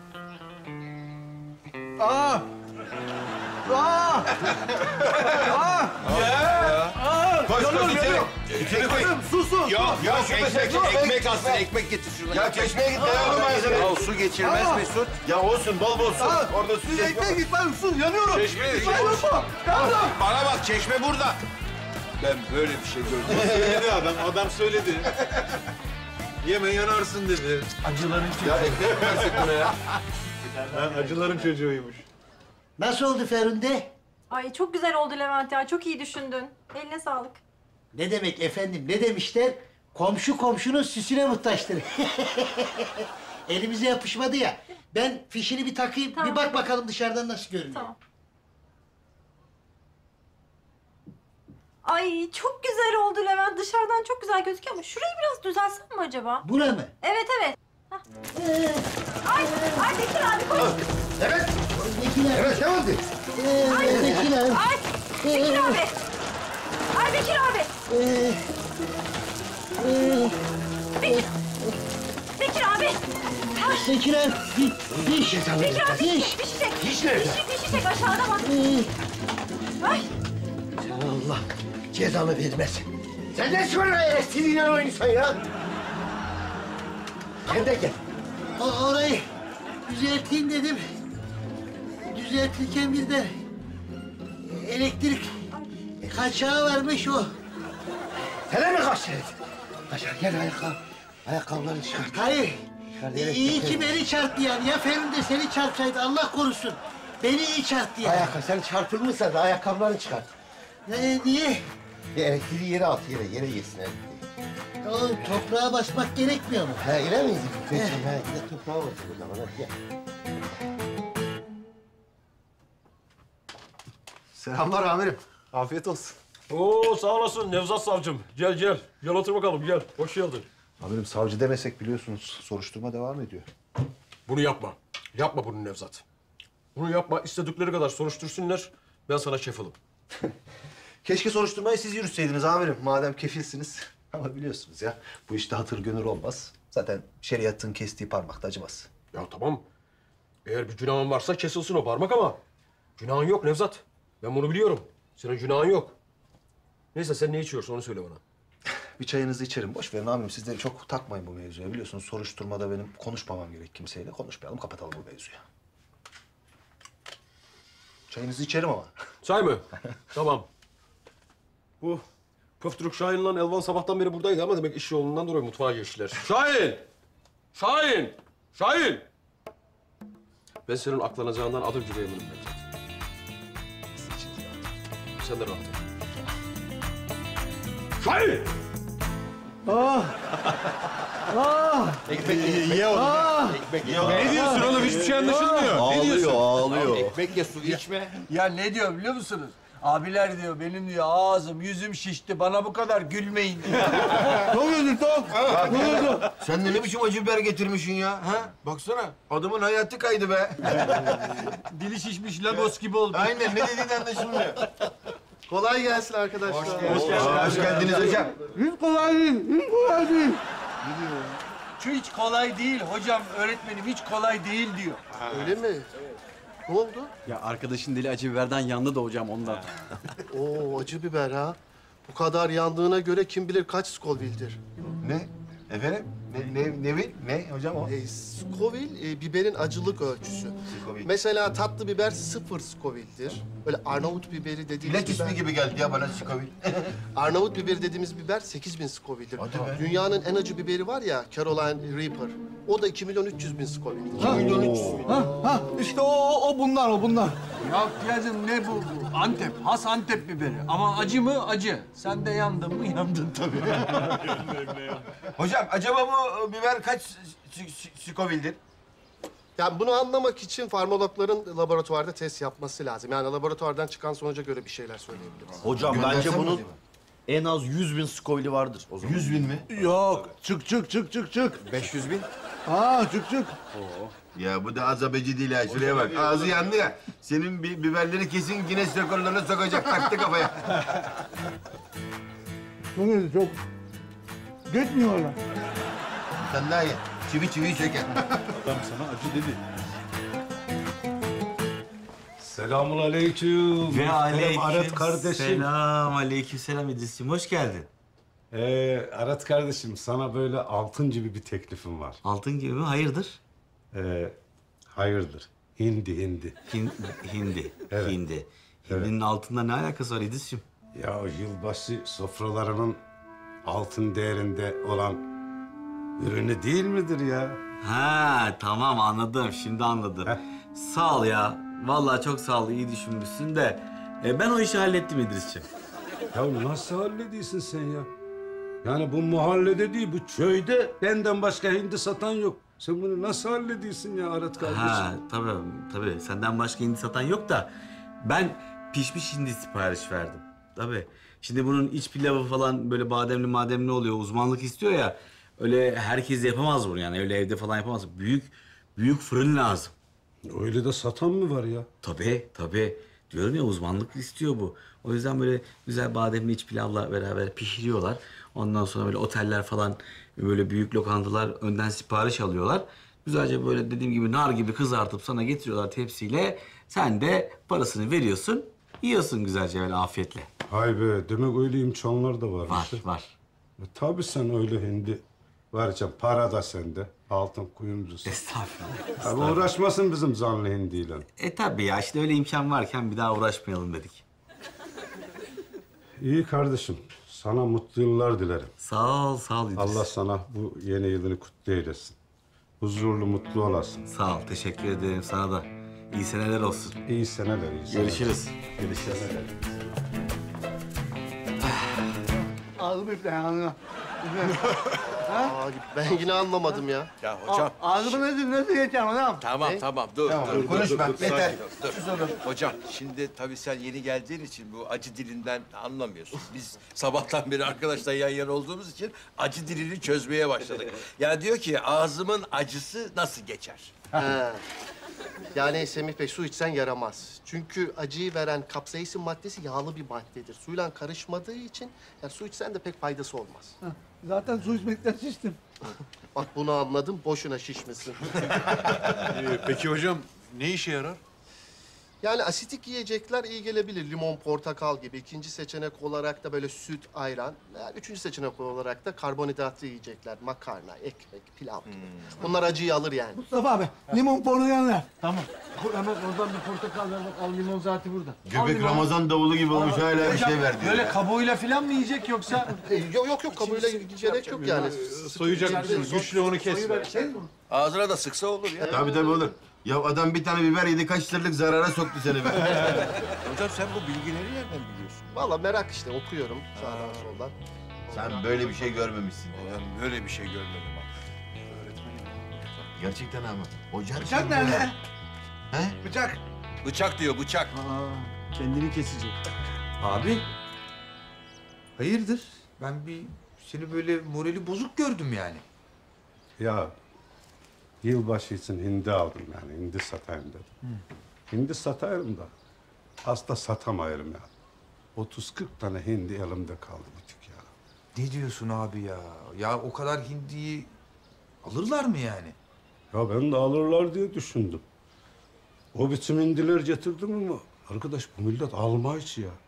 Speaker 14: Aa! Aa! Aa!
Speaker 22: Koş koş içeri. İçeri koy.
Speaker 14: Sus sus.
Speaker 22: Ya, ya
Speaker 14: Sus,
Speaker 22: ekmek,
Speaker 14: sus,
Speaker 22: ekmek alsın, ekmek getir şuradan.
Speaker 5: Ya çeşmeye git dayandım ben sana.
Speaker 22: Ya su geçirmez
Speaker 14: Aa.
Speaker 22: Mesut.
Speaker 5: Ya olsun bol bol su.
Speaker 14: Aa.
Speaker 5: Orada su
Speaker 14: Siz
Speaker 5: çeşme
Speaker 14: ekmeğe
Speaker 5: var.
Speaker 14: git ben sus yanıyorum.
Speaker 22: Çeşmeye git.
Speaker 14: Lütfen yapma. Yardım.
Speaker 22: Bana bak çeşme burada. Ben böyle bir şey gördüm.
Speaker 21: Söyledi adam, adam söyledi. Yeme yanarsın dedi.
Speaker 10: Acıların
Speaker 5: Ya ekmek versek buraya.
Speaker 21: Ben acıların çocuğuymuş.
Speaker 18: Nasıl oldu Ferhunde?
Speaker 19: Ay çok güzel oldu Levent ya. Çok iyi düşündün. Eline sağlık.
Speaker 18: Ne demek efendim, ne demişler? Komşu komşunun süsüne muhtaçtır. Elimize yapışmadı ya. Ben fişini bir takayım,
Speaker 19: Tamam.
Speaker 18: bir bak bakalım dışarıdan nasıl görünüyor.
Speaker 19: Tamam. Ay çok güzel oldu Levent. Dışarıdan çok güzel gözüküyor ama şurayı biraz düzeltsem mi acaba?
Speaker 18: Buna mı?
Speaker 19: Evet evet. Hah. Ay, ay Bekir abi koş.
Speaker 5: Evet.
Speaker 18: Bekir
Speaker 16: Bekirler.
Speaker 5: Evet, ne oldu?
Speaker 16: Ee,
Speaker 19: Ay,
Speaker 16: Bekirler.
Speaker 19: Ay, Bekir abi. Ay Bekir abi.
Speaker 16: Ee, ee,
Speaker 19: Bekir. Bekir abi. Ay.
Speaker 16: Bekirler. Diş.
Speaker 19: Bekir abi.
Speaker 16: Diş.
Speaker 19: Dişi çek.
Speaker 16: Diş nerede?
Speaker 19: Dişi, dişi çek aşağıda bak. Ay.
Speaker 18: Allah cezanı vermez. Sen ne sonra sinirle oynuyorsun ya? Sen de gel.
Speaker 16: O- Orayı düzelteyim dedim. Düzeltirken birden elektrik kaçağı varmış o.
Speaker 18: Sana mı kaçtı? Kaçar gel ayakkabı. Ayakkabılarını çıkart.
Speaker 16: Hayır.
Speaker 18: Çıkar,
Speaker 16: İyi
Speaker 18: direkt
Speaker 16: ki beni çarptı yani. Ya Ferun de seni çarpsaydı Allah korusun. Beni iyi çarptı yani.
Speaker 18: Ayakkabı sen çarpılmışsan da ayakkabılarını çıkart.
Speaker 16: Ne, niye?
Speaker 18: Bir elektriği yere at yere, yere yesin elektriği.
Speaker 16: Oğlum toprağa basmak gerekmiyor mu?
Speaker 18: Ha öyle miydi? Peki, ha, bir de toprağa basın o zaman. Hadi gel.
Speaker 13: Selamlar amirim. Afiyet olsun.
Speaker 10: Oo sağ olasın Nevzat savcım. Gel gel. Gel otur bakalım gel. Hoş geldin.
Speaker 13: Amirim savcı demesek biliyorsunuz soruşturma devam ediyor.
Speaker 10: Bunu yapma. Yapma bunu Nevzat. Bunu yapma. İstedikleri kadar soruştursunlar. Ben sana kefilım.
Speaker 13: Keşke soruşturmayı siz yürütseydiniz amirim. Madem kefilsiniz. Ama biliyorsunuz ya bu işte hatır gönül olmaz. Zaten şeriatın kestiği parmak da acımaz.
Speaker 10: Ya tamam. Eğer bir günahın varsa kesilsin o parmak ama günahın yok Nevzat. Ben bunu biliyorum. Senin günahın yok. Neyse sen ne içiyorsun onu söyle bana.
Speaker 13: Bir çayınızı içerim. Boş verin amirim. Siz de çok takmayın bu mevzuya. Biliyorsunuz soruşturmada benim konuşmamam gerek kimseyle. Konuşmayalım, kapatalım bu mevzuyu. Çayınızı içerim ama.
Speaker 10: Çay mı? Tamam. Bu Pöftürük Şahin'le Elvan sabahtan beri buradaydı ama demek iş yolundan dolayı mutfağa geçtiler. Şahin! Şahin! Şahin! Ben senin aklanacağından adım gibi eminim Nevzat. Sen de rahat ol. Şahin!
Speaker 16: Ah! Ah!
Speaker 10: Ekmek ye oğlum. Ekmek ye. Ne diyorsun oğlum? Hiçbir şey anlaşılmıyor. Ne diyorsun?
Speaker 3: ağlıyor.
Speaker 22: Ekmek ye, su içme.
Speaker 7: Ya ne diyor biliyor musunuz? Abiler diyor benim diyor ağzım yüzüm şişti bana bu kadar gülmeyin diyor.
Speaker 5: Ne oluyorsun Tok? Ne oldu? Sen de ne biçim acı biber getirmişsin ya? Ha? Baksana adamın hayatı kaydı be.
Speaker 7: Dili şişmiş Lagos gibi oldu.
Speaker 5: Aynen ne dediğin anlaşılmıyor.
Speaker 13: Kolay gelsin arkadaşlar.
Speaker 5: Hoş geldiniz. Hoş geldiniz hocam.
Speaker 7: Hiç kolay değil, hiç kolay değil. Şu hiç kolay değil hocam, öğretmenim hiç kolay değil diyor.
Speaker 13: Öyle mi? Ne oldu?
Speaker 20: Ya arkadaşın dili acı biberden yandı da hocam ondan.
Speaker 13: Oo acı biber ha. Bu kadar yandığına göre kim bilir kaç Scoville'dir.
Speaker 5: Ne? Efendim? Ne, ne, ne, ne, ne hocam o?
Speaker 13: E, Scoville e, biberin acılık ölçüsü. Mesela tatlı biber sıfır Scoville'dir. Böyle Arnavut biberi dediğimiz
Speaker 5: İlaç ismi gibi geldi ya bana Scoville.
Speaker 13: Arnavut biberi dediğimiz biber sekiz bin Scoville'dir. Dünyanın en acı biberi var ya Carolina Reaper. O da iki milyon üç yüz bin Scoville'dir.
Speaker 5: iki milyon üç yüz bin.
Speaker 7: Ha, ha işte o, o bunlar o bunlar. Ya Piyaz'ım ne bu? bu? Antep, has Antep biberi. Ama acı mı? Acı. Sen de yandın mı? Yandın tabii.
Speaker 5: Hocam acaba bu biber kaç Scoville'dir?
Speaker 13: Yani bunu anlamak için farmakologların laboratuvarda test yapması lazım. Yani laboratuvardan çıkan sonuca göre bir şeyler söyleyebiliriz.
Speaker 3: Hocam bence
Speaker 5: Göndersem mi
Speaker 3: bunun
Speaker 5: acaba?
Speaker 3: en az yüz bin Scoville'i vardır o zaman.
Speaker 5: Yüz bin mi?
Speaker 7: Yok. Çık çık çık çık çık.
Speaker 5: Beş yüz bin?
Speaker 7: Ha çık çık.
Speaker 5: Ya bu da azabeci değil ha. Şuraya bak. Ağzı yandı ya. Senin bi biberleri kesin Guinness rekorlarına sokacak. Taktı kafaya.
Speaker 7: Çok çok gitmiyorlar.
Speaker 5: Sen daha ye. Çivi çiviyi çeker.
Speaker 6: Adam sana acı dedi. Selamun aleyküm.
Speaker 9: Ve aleyküm
Speaker 6: Arat kardeşim.
Speaker 9: selam, aleyküm selam İdris'ciğim. Hoş geldin.
Speaker 6: Ee, Arat kardeşim sana böyle altın gibi bir teklifim var.
Speaker 9: Altın gibi mi? Hayırdır?
Speaker 6: Ee, hayırdır. Hindi hindi.
Speaker 9: Hin, hindi.
Speaker 6: Evet.
Speaker 9: Hindi. Hindinin altında ne alakası var İdris'ciğim?
Speaker 6: Ya yılbaşı sofralarının altın değerinde olan ürünü değil midir ya?
Speaker 9: Ha tamam anladım. Şimdi anladım. Sağ ol ya. Vallahi çok sağ ol. İyi düşünmüşsün de. E, ben o işi hallettim İdris'ciğim.
Speaker 6: Ya nasıl hallediyorsun sen ya? Yani bu mahallede değil, bu köyde benden başka hindi satan yok. Sen bunu nasıl hallediyorsun ya Arat kardeşim?
Speaker 9: Ha tabii tabii. Senden başka hindi satan yok da ben pişmiş hindi sipariş verdim. Tabii. Şimdi bunun iç pilavı falan böyle bademli mademli oluyor. Uzmanlık istiyor ya. Öyle herkes yapamaz bunu yani. Öyle evde falan yapamaz. Büyük büyük fırın lazım.
Speaker 6: Öyle de satan mı var ya?
Speaker 9: Tabii, tabii. Diyorum ya uzmanlık istiyor bu. O yüzden böyle güzel bademli iç pilavla beraber pişiriyorlar. Ondan sonra böyle oteller falan, böyle büyük lokantalar önden sipariş alıyorlar. Güzelce böyle dediğim gibi nar gibi kızartıp sana getiriyorlar tepsiyle. Sen de parasını veriyorsun, yiyorsun güzelce böyle afiyetle.
Speaker 6: Hay be, demek öyle imkanlar da var.
Speaker 9: Var, var.
Speaker 6: E, tabii sen öyle hindi vereceksin. Para da sende. Altın kuyumcusun.
Speaker 9: Estağfurullah.
Speaker 6: Abi uğraşmasın bizim canlı hindiyle.
Speaker 9: E tabii ya, işte öyle imkan varken bir daha uğraşmayalım dedik.
Speaker 6: İyi kardeşim. Sana mutlu yıllar dilerim.
Speaker 9: Sağ ol, sağ ol İdris.
Speaker 6: Allah sana bu yeni yılını kutlu eylesin. Huzurlu, mutlu olasın.
Speaker 9: Sağ ol, teşekkür ederim sana da. İyi seneler olsun.
Speaker 6: İyi seneler, iyi seneler.
Speaker 9: Görüşürüz. Görüşürüz.
Speaker 16: Ağzımı üfle ağzına.
Speaker 11: Aa, ben yine anlamadım ya.
Speaker 22: Ya hocam.
Speaker 16: Ağzımı nasıl, nasıl geçer hocam?
Speaker 22: Tamam
Speaker 16: Ne?
Speaker 22: tamam dur
Speaker 16: Tamam,
Speaker 22: dur.
Speaker 16: konuşma,
Speaker 22: dur, dur,
Speaker 16: yeter.
Speaker 22: sakin ol, dur. Hocam şimdi tabii sen yeni geldiğin için bu acı dilinden anlamıyorsun. Biz sabahtan beri arkadaşlar yan yana olduğumuz için acı dilini çözmeye başladık. Ya diyor ki ağzımın acısı nasıl geçer?
Speaker 11: He. Yani Semih Bey su içsen yaramaz. Çünkü acıyı veren kapsaisin maddesi yağlı bir maddedir. Suyla karışmadığı için yani su içsen de pek faydası olmaz.
Speaker 16: Zaten su içmekten şiştim.
Speaker 11: Bak bunu anladım, boşuna şişmesin.
Speaker 21: Ee, peki hocam ne işe yarar?
Speaker 11: Yani asitik yiyecekler iyi gelebilir. Limon, portakal gibi. İkinci seçenek olarak da böyle süt, ayran. Yani üçüncü seçenek olarak da karbonhidratlı yiyecekler. Makarna, ekmek, pilav gibi. Bunlar acıyı alır yani.
Speaker 16: Mustafa abi, limon portakal ver. Tamam. Hemen oradan bir portakal ver. Bak, al limon zaten burada.
Speaker 5: Göbek Ramazan davulu gibi olmuş hala bir şey ver diyor.
Speaker 7: Böyle
Speaker 5: ya.
Speaker 7: kabuğuyla falan mı yiyecek yoksa?
Speaker 11: E, yok yok yok kabuyla gerek yok yani.
Speaker 21: Soyacak mısın? Güçlü onu kes.
Speaker 22: Ağzına da sıksa olur ya.
Speaker 5: Tabii tabii olur. Ya adam bir tane biber yedi, kaç liralık zarara soktu seni be.
Speaker 22: Hocam sen bu bilgileri nereden biliyorsun?
Speaker 11: Vallahi merak işte okuyorum sağdan soldan.
Speaker 5: Sen böyle bir şey görmemişsin.
Speaker 22: Ben böyle bir şey görmedim bak.
Speaker 5: Gerçekten ama. Ocak
Speaker 16: Bıçak nerede?
Speaker 5: He?
Speaker 16: Bıçak.
Speaker 22: Bıçak diyor bıçak.
Speaker 14: Aa, kendini kesecek.
Speaker 12: Abi. Hayırdır? Ben bir seni böyle morali bozuk gördüm yani.
Speaker 6: Ya yılbaşı için hindi aldım yani. Hindi satayım dedim.
Speaker 12: Hı.
Speaker 6: Hindi satayım da aslında satamayırım yani. otuz kırk tane hindi elimde kaldı butik ya.
Speaker 12: Ne diyorsun abi ya? Ya o kadar hindiyi alırlar mı yani?
Speaker 6: Ya ben de alırlar diye düşündüm. O biçim hindiler getirdim ama arkadaş bu millet alma içi ya.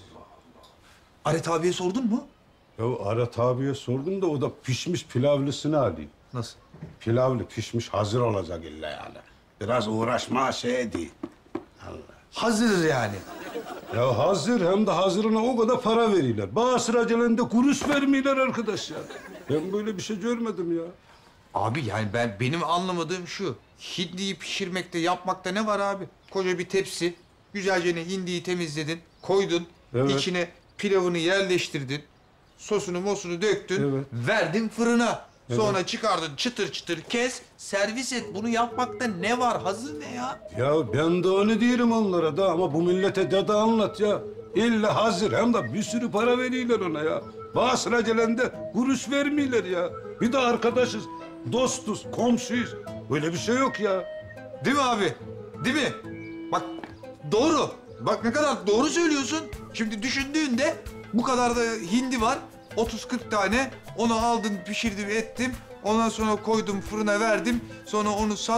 Speaker 12: Aret abiye sordun mu?
Speaker 6: Ya Aret abiye sordum da o da pişmiş pilavlısını alayım.
Speaker 12: Nasıl?
Speaker 6: Pilavlı pişmiş hazır olacak illa yani. Biraz uğraşma şey değil. Allah.
Speaker 12: Hazır yani.
Speaker 6: Ya hazır hem de hazırına o kadar para veriyorlar. Bazı sıracelende kuruş vermiyorlar arkadaş ya. Ben böyle bir şey görmedim ya.
Speaker 12: Abi yani ben benim anlamadığım şu. Hindiyi pişirmekte, yapmakta ne var abi? Koca bir tepsi. Güzelce ne hindiyi temizledin, koydun.
Speaker 6: Evet.
Speaker 12: İçine pilavını yerleştirdin. Sosunu mosunu döktün. Verdin fırına.
Speaker 6: Evet.
Speaker 12: Sonra çıkardın çıtır çıtır kes, servis et. Bunu yapmakta ne var? Hazır ne ya?
Speaker 6: Ya ben de onu diyorum onlara da ama bu millete de de anlat ya. İlla hazır hem de bir sürü para veriyorlar ona ya. Bazı sıracelende kuruş vermiyorlar ya. Bir de arkadaşız, dostuz, komşuyuz. Böyle bir şey yok ya.
Speaker 12: Değil mi abi? Değil mi? Bak doğru. Bak ne kadar doğru söylüyorsun. Şimdi düşündüğünde bu kadar da hindi var. otuz kırk tane. Onu aldım, pişirdim, ettim. Ondan sonra koydum, fırına verdim. Sonra onu sat...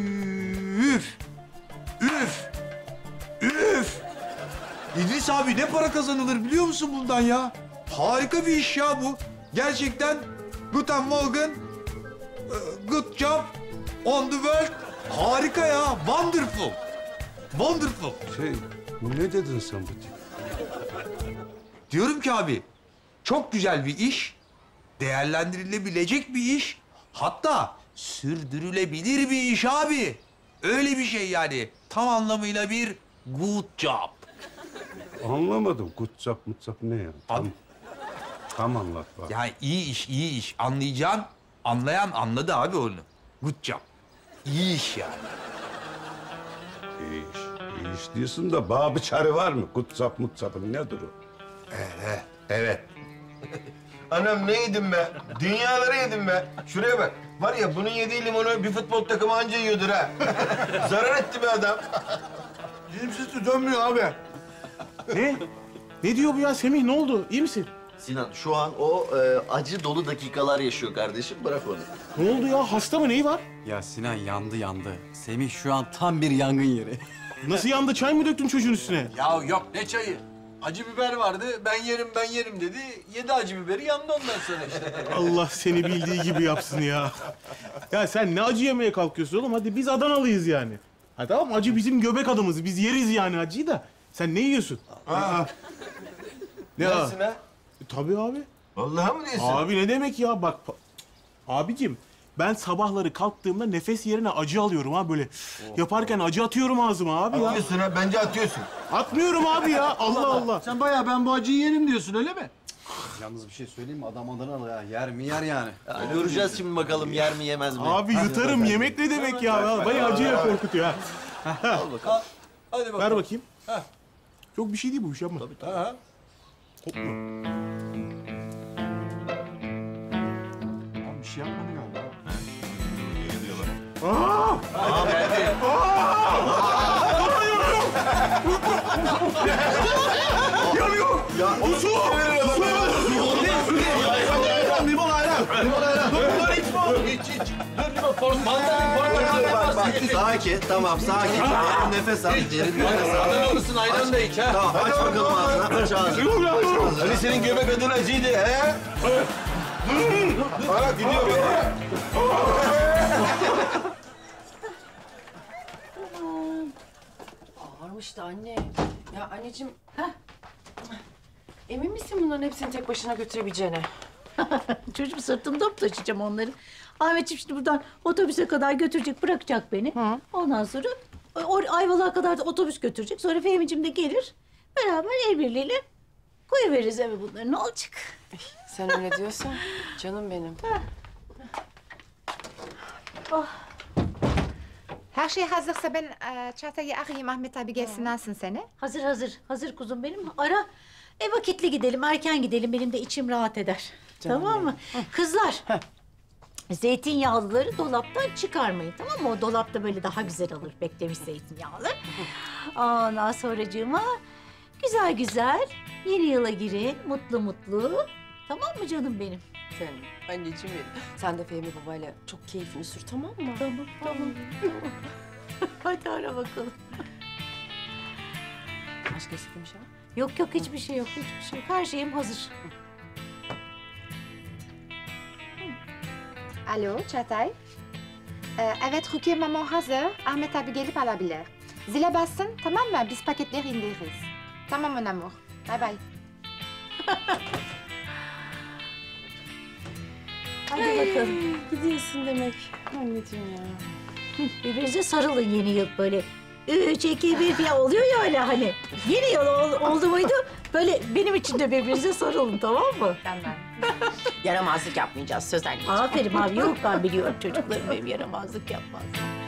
Speaker 12: Üf! Üf! Üf! İdris abi ne para kazanılır biliyor musun bundan ya? Harika bir iş ya bu. Gerçekten Guten Morgen, good job on the world. Harika ya, wonderful. Wonderful.
Speaker 6: Şey, ne dedin sen bu tip?
Speaker 12: Diyorum ki abi, çok güzel bir iş, değerlendirilebilecek bir iş, hatta sürdürülebilir bir iş abi. Öyle bir şey yani, tam anlamıyla bir good job.
Speaker 6: Anlamadım. Kutsap mutsap ne ya? Tam, tam anlat bak.
Speaker 12: Yani iyi iş, iyi iş. Anlayacağın, anlayan anladı abi onu. Good job. İyi iş yani.
Speaker 6: İyi iş, iyi iş diyorsun da bana bir çare var mı? Kutsap mutsapın nedir o?
Speaker 5: Evet, evet. Anam ne yedim be? Dünyaları yedim be. Şuraya bak. Var ya bunun yediği limonu bir futbol takımı anca yiyordur ha. Zarar etti be adam.
Speaker 4: Dilim sesi dönmüyor abi. Ne? Ne diyor bu ya Semih? Ne oldu? İyi misin?
Speaker 17: Sinan şu an o e, acı dolu dakikalar yaşıyor kardeşim. Bırak onu.
Speaker 4: Ne oldu ya? Hasta mı? Neyi var?
Speaker 20: Ya Sinan yandı yandı. Semih şu an tam bir yangın yeri.
Speaker 4: Nasıl yandı? Çay mı döktün çocuğun üstüne?
Speaker 7: Ya yok ne çayı? Acı biber vardı, ben yerim ben yerim dedi. Yedi acı biberi yandı ondan sonra işte.
Speaker 4: Allah seni bildiği gibi yapsın ya. Ya sen ne acı yemeye kalkıyorsun oğlum? Hadi biz Adanalıyız yani. Ha tamam acı bizim göbek adımız. Biz yeriz yani acıyı da. Sen ne yiyorsun? Aa. Ne
Speaker 5: Yersin ha?
Speaker 4: E, tabii abi.
Speaker 5: Vallahi mı diyorsun?
Speaker 4: Abi ne demek ya bak. Abicim ben sabahları kalktığımda nefes yerine acı alıyorum ha böyle. Yaparken acı atıyorum ağzıma abi ya.
Speaker 5: Atıyorsun ha, bence atıyorsun.
Speaker 4: Atmıyorum abi ya. Allah Allah.
Speaker 7: Sen bayağı ben bu acıyı yerim diyorsun öyle mi?
Speaker 20: Yalnız bir şey söyleyeyim mi? Adam Adanalı ya. Yer mi yer yani.
Speaker 17: Ya, göreceğiz şimdi bakalım yer mi yemez mi?
Speaker 4: Abi yutarım. Yemek ne demek ya? Bayağı acıyla korkutuyor ha.
Speaker 17: Al bakalım.
Speaker 7: Hadi bakalım.
Speaker 4: Ver bakayım.
Speaker 7: Heh.
Speaker 4: Çok bir şey değil bu bir şey yapma.
Speaker 17: Tabii tabii.
Speaker 7: Ha.
Speaker 4: Kopma.
Speaker 7: Abi bir şey yapmadı galiba.
Speaker 4: Aa!
Speaker 17: Aa geldi.
Speaker 4: Yanıyor! Ya su! Su!
Speaker 17: Limon ayran! Limon ayran!
Speaker 7: Dur içme oğlum iç iç. Dur limon portakal portakal
Speaker 17: Bak bak
Speaker 7: yaparsın.
Speaker 17: sakin tamam sakin. Derin nefes al. Derin nefes al.
Speaker 7: Adana olursun ayran da iç ha.
Speaker 17: Tamam aç bakalım ağzını. Aç ağzını. Aç ağzını.
Speaker 5: Hani senin göbek adın acıydı he? Ana gidiyor be.
Speaker 23: Ağırmış da anne. Ya anneciğim, heh. Emin misin bunların hepsini tek başına götürebileceğine?
Speaker 1: Çocuğum sırtımda mı taşıyacağım onları? Ahmetciğim şimdi buradan otobüse kadar götürecek, bırakacak beni. Ondan sonra o Ayvalık'a kadar da otobüs götürecek. Sonra Fehmi'cim de gelir. Beraber el birliğiyle koyuveririz eve bunları. Ne olacak?
Speaker 23: Sen öyle diyorsan canım benim.
Speaker 2: Oh. Her şey hazırsa ben e, Çağatay'ı arayayım. Ahmet abi gelsin alsın seni.
Speaker 1: Hazır hazır. Hazır kuzum benim. Ara. E vakitli gidelim, erken gidelim. Benim de içim rahat eder.
Speaker 23: Canım
Speaker 1: tamam mı? Kızlar. Zeytinyağlıları dolaptan çıkarmayın, tamam mı? O dolapta böyle daha güzel olur, beklemiş zeytinyağlı. Ondan sonracığıma güzel güzel yeni yıla girin, mutlu mutlu. Tamam mı canım benim?
Speaker 23: Canım, anneciğim benim. Sen de Fehmi babayla çok keyfini sür, tamam mı?
Speaker 1: Tamam, tamam. Hadi ara bakalım.
Speaker 23: Başka istediğin bir şey var?
Speaker 1: Yok yok, hiçbir şey yok, hiçbir şey yok. Her şeyim hazır.
Speaker 2: Alo Çağatay. Ee, evet Rukiye mama hazır. Ahmet abi gelip alabilir. Zile bassın tamam mı? Biz paketleri indiririz. Tamam mon amour. Bye bye.
Speaker 1: Hadi bakalım.
Speaker 23: Gidiyorsun demek anneciğim ya.
Speaker 1: Birbirinize sarılın yeni yıl böyle. Üç, iki, bir falan oluyor ya öyle hani. Yeni yıl ol, oldu muydu? Böyle benim için de birbirinize sarılın, tamam mı?
Speaker 23: Tamam. Yaramazlık yapmayacağız söz anneciğim.
Speaker 1: Aferin abi, yok ben biliyorum çocuklarım benim yaramazlık yapmaz.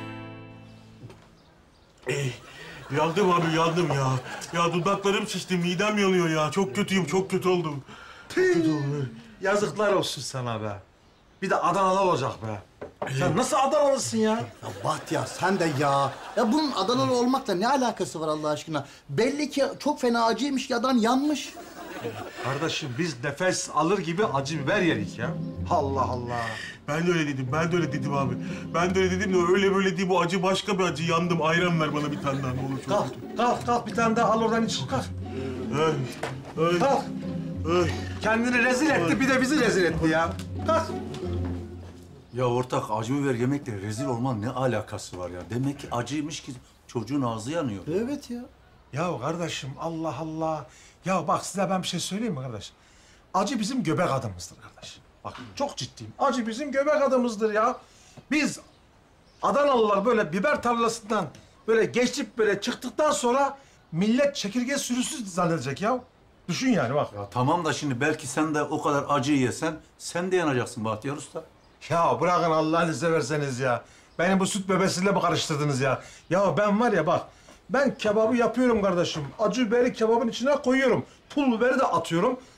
Speaker 4: Ey, yandım abi yandım ya. Ya dudaklarım şişti, midem yanıyor ya. Çok kötüyüm, çok kötü oldum. Kötü oldum.
Speaker 15: Yazıklar olsun sana be. Bir de Adanalı olacak be. Sen nasıl Adanalısın ya?
Speaker 16: Ya Bahtiyar sen de ya. Ya bunun Adanalı olmakla ne alakası var Allah aşkına? Belli ki çok fena acıymış ki adam yanmış.
Speaker 15: Kardeşim biz nefes alır gibi acı biber yedik ya. Allah Allah.
Speaker 4: Ben de öyle dedim, ben de öyle dedim abi. Ben de öyle dedim de öyle böyle değil, bu acı başka bir acı. Yandım, ayran ver bana bir tane daha ne olur. Çok
Speaker 15: Kalk, kalk, kalk bir tane daha al oradan iç. Kalk.
Speaker 4: Ay, ay.
Speaker 15: Kalk.
Speaker 4: Ay.
Speaker 15: Kendini rezil etti, bir de bizi rezil etti ya. Kalk.
Speaker 24: Ya ortak acı biber yemekle rezil olmanın ne alakası var ya? Demek ki acıymış ki çocuğun ağzı yanıyor.
Speaker 16: Evet ya.
Speaker 15: Ya kardeşim Allah Allah. Ya bak size ben bir şey söyleyeyim mi kardeş? Acı bizim göbek adımızdır kardeş. Bak çok ciddiyim. Acı bizim göbek adımızdır ya. Biz Adanalılar böyle biber tarlasından böyle geçip böyle çıktıktan sonra millet çekirge sürüsü zannedecek ya. Düşün yani bak.
Speaker 24: Ya tamam da şimdi belki sen de o kadar acı yesen sen de yanacaksın Bahtiyar Usta.
Speaker 15: Ya bırakın Allah'ını severseniz ya. Beni bu süt bebesiyle mi karıştırdınız ya? Ya ben var ya bak, ben kebabı yapıyorum kardeşim. Acı biberi kebabın içine koyuyorum. Pul biberi de atıyorum.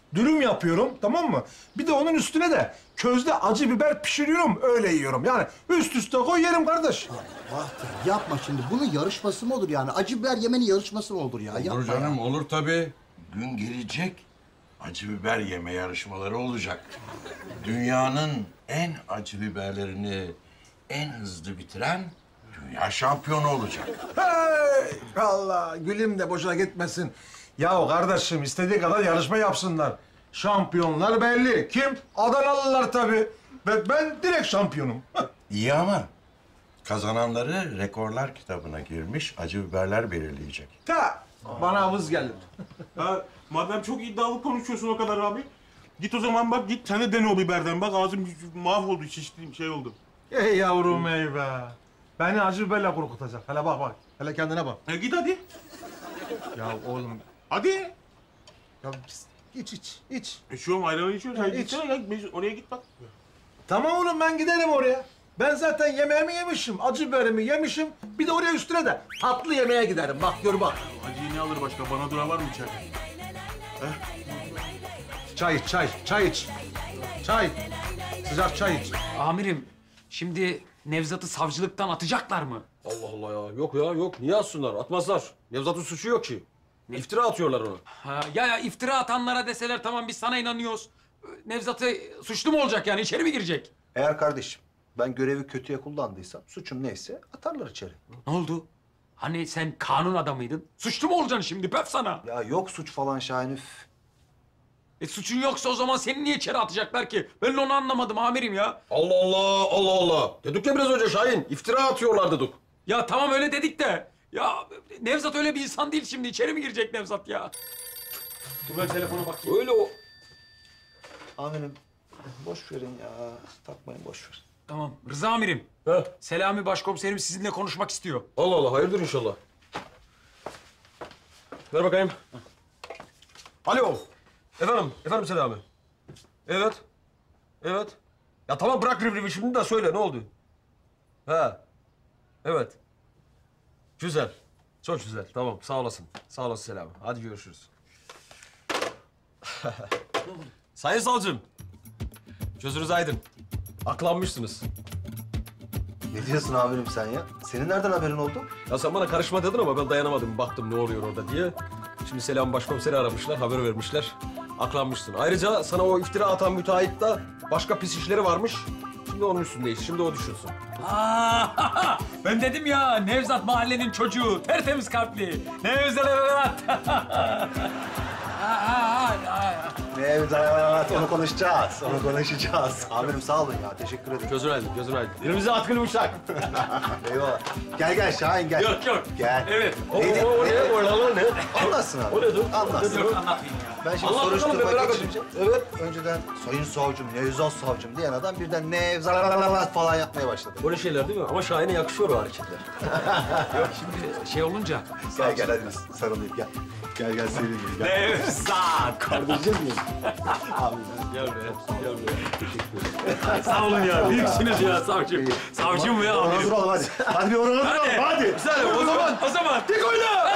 Speaker 15: dürüm yapıyorum, tamam mı? Bir de onun üstüne de közde acı biber pişiriyorum, öyle yiyorum. Yani üst üste koy yerim kardeş.
Speaker 16: Bahtiyar yapma şimdi. Bunun yarışması mı olur yani? Acı biber yemenin yarışması mı olur ya?
Speaker 22: Olur
Speaker 16: Yapma
Speaker 22: canım,
Speaker 16: ya.
Speaker 22: olur tabii. Gün gelecek, acı biber yeme yarışmaları olacak. Dünyanın en acı biberlerini en hızlı bitiren dünya şampiyonu olacak.
Speaker 15: Hey! Allah, gülüm de boşuna gitmesin. Ya kardeşim, istediği kadar yarışma yapsınlar. Şampiyonlar belli. Kim? Adanalılar tabii. Ve ben direkt şampiyonum.
Speaker 22: İyi ama kazananları rekorlar kitabına girmiş acı biberler belirleyecek.
Speaker 15: Ta, bana havuz geldi.
Speaker 4: Ha, madem çok iddialı konuşuyorsun o kadar abi. Git o zaman bak, git sen de dene o biberden. Bak ağzım mahvoldu, şiştiğim şey oldu.
Speaker 15: Ey yavrum ey be. Beni acı biberle korkutacak. Hele bak bak. Hele kendine bak.
Speaker 4: E git hadi.
Speaker 15: Ya oğlum.
Speaker 4: Hadi.
Speaker 15: Ya iç iç iç.
Speaker 4: İçiyorum, ayranı içiyorum. Sen
Speaker 15: Ya, iç.
Speaker 4: gitsene ya, oraya git bak.
Speaker 15: Tamam oğlum, ben giderim oraya. Ben zaten yemeğimi yemişim, acı biberimi yemişim. Bir de oraya üstüne de tatlı yemeğe giderim. Bak gör bak.
Speaker 4: Acıyı ne alır başka? Bana dura var mı içeride?
Speaker 15: Çay iç, çay, çay iç. Çay. Sıcak çay iç.
Speaker 8: Amirim, şimdi Nevzat'ı savcılıktan atacaklar mı?
Speaker 10: Allah Allah ya. Yok ya yok. Niye atsınlar? Atmazlar. Nevzat'ın suçu yok ki. İftira atıyorlar ona.
Speaker 8: Ha, ya ya iftira atanlara deseler tamam biz sana inanıyoruz. Nevzat'ı suçlu mu olacak yani, içeri mi girecek?
Speaker 13: Eğer kardeşim ben görevi kötüye kullandıysam suçum neyse atarlar içeri.
Speaker 8: Ne oldu? Hani sen kanun adamıydın. Suçlu mu olacaksın şimdi? Pöf sana.
Speaker 13: Ya yok suç falan Şahin, üf.
Speaker 8: E suçun yoksa o zaman seni niye içeri atacaklar ki? Ben de onu anlamadım amirim ya.
Speaker 10: Allah Allah Allah Allah. Dedik ya biraz önce Şahin. İftira atıyorlar dedik.
Speaker 8: Ya tamam öyle dedik de. Ya Nevzat öyle bir insan değil şimdi. İçeri mi girecek Nevzat ya? Dur ben telefona bakayım.
Speaker 10: Öyle o.
Speaker 13: Amirim boş verin ya. Takmayın, boş ver.
Speaker 8: Tamam. Rıza amirim.
Speaker 10: He.
Speaker 8: Selami başkomiserim sizinle konuşmak istiyor.
Speaker 10: Allah Allah. Hayırdır inşallah. Ver bakayım. Alo. Efendim. Efendim Selami. Evet. Evet. Ya tamam bırak rivrivi şimdi de söyle ne oldu? He. Evet. Güzel. Çok güzel. Tamam. Sağ olasın. Sağ olasın Selami. Hadi görüşürüz. Sayın savcım. Gözünüz aydın. Aklanmışsınız.
Speaker 13: Ne diyorsun amirim sen ya? Senin nereden haberin oldu?
Speaker 10: Ya sen bana karışma dedin ama ben dayanamadım. Baktım ne oluyor orada diye. Şimdi Selam başkomiseri aramışlar, haber vermişler. Aklanmışsın. Ayrıca sana o iftira atan müteahhit de başka pis işleri varmış. Şimdi onun üstündeyiz. Şimdi o düşünsün.
Speaker 8: Aa, ben dedim ya Nevzat mahallenin çocuğu. Tertemiz kalpli. Nevzat.
Speaker 13: Nevzat, onu konuşacağız. Onu konuşacağız. Amirim sağ olun ya. Teşekkür ederim.
Speaker 10: Gözün aydın, gözün aydın. Elimize atkılı bıçak.
Speaker 13: Eyvallah. Gel gel Şahin gel.
Speaker 8: Yok yok.
Speaker 13: Gel.
Speaker 8: Evet.
Speaker 10: O,
Speaker 13: Neydi?
Speaker 10: o, o ne? O lan ne?
Speaker 13: Anlatsın abi.
Speaker 10: O nedir?
Speaker 13: Anlatsın.
Speaker 8: Yok anlatayım ya.
Speaker 13: Ben şimdi
Speaker 10: Anlat bakalım, ben
Speaker 13: soruşturma
Speaker 10: merak
Speaker 13: geçirince... Evet. Önceden sayın savcım, Nevzat savcım diyen adam birden Nevzat falan yapmaya başladı.
Speaker 10: Böyle şeyler değil mi? Ama Şahin'e yakışıyor o hareketler.
Speaker 8: Yok şimdi şey olunca.
Speaker 13: Gel gel hadi biz sarılayım gel. Gel gel seveyim gel.
Speaker 8: Nevzat.
Speaker 10: Kardeşim mi?
Speaker 13: Abi
Speaker 10: Gel buraya, gel buraya. Teşekkür ederim.
Speaker 8: Sağ olun ya. Büyüksünüz ya savcım. Savcım ya amirim.
Speaker 13: Hazır ol hadi. Hadi bir oranı
Speaker 8: Hadi.
Speaker 13: hadi. hadi.
Speaker 8: Güzel o zaman. O zaman.
Speaker 10: Dik oyna!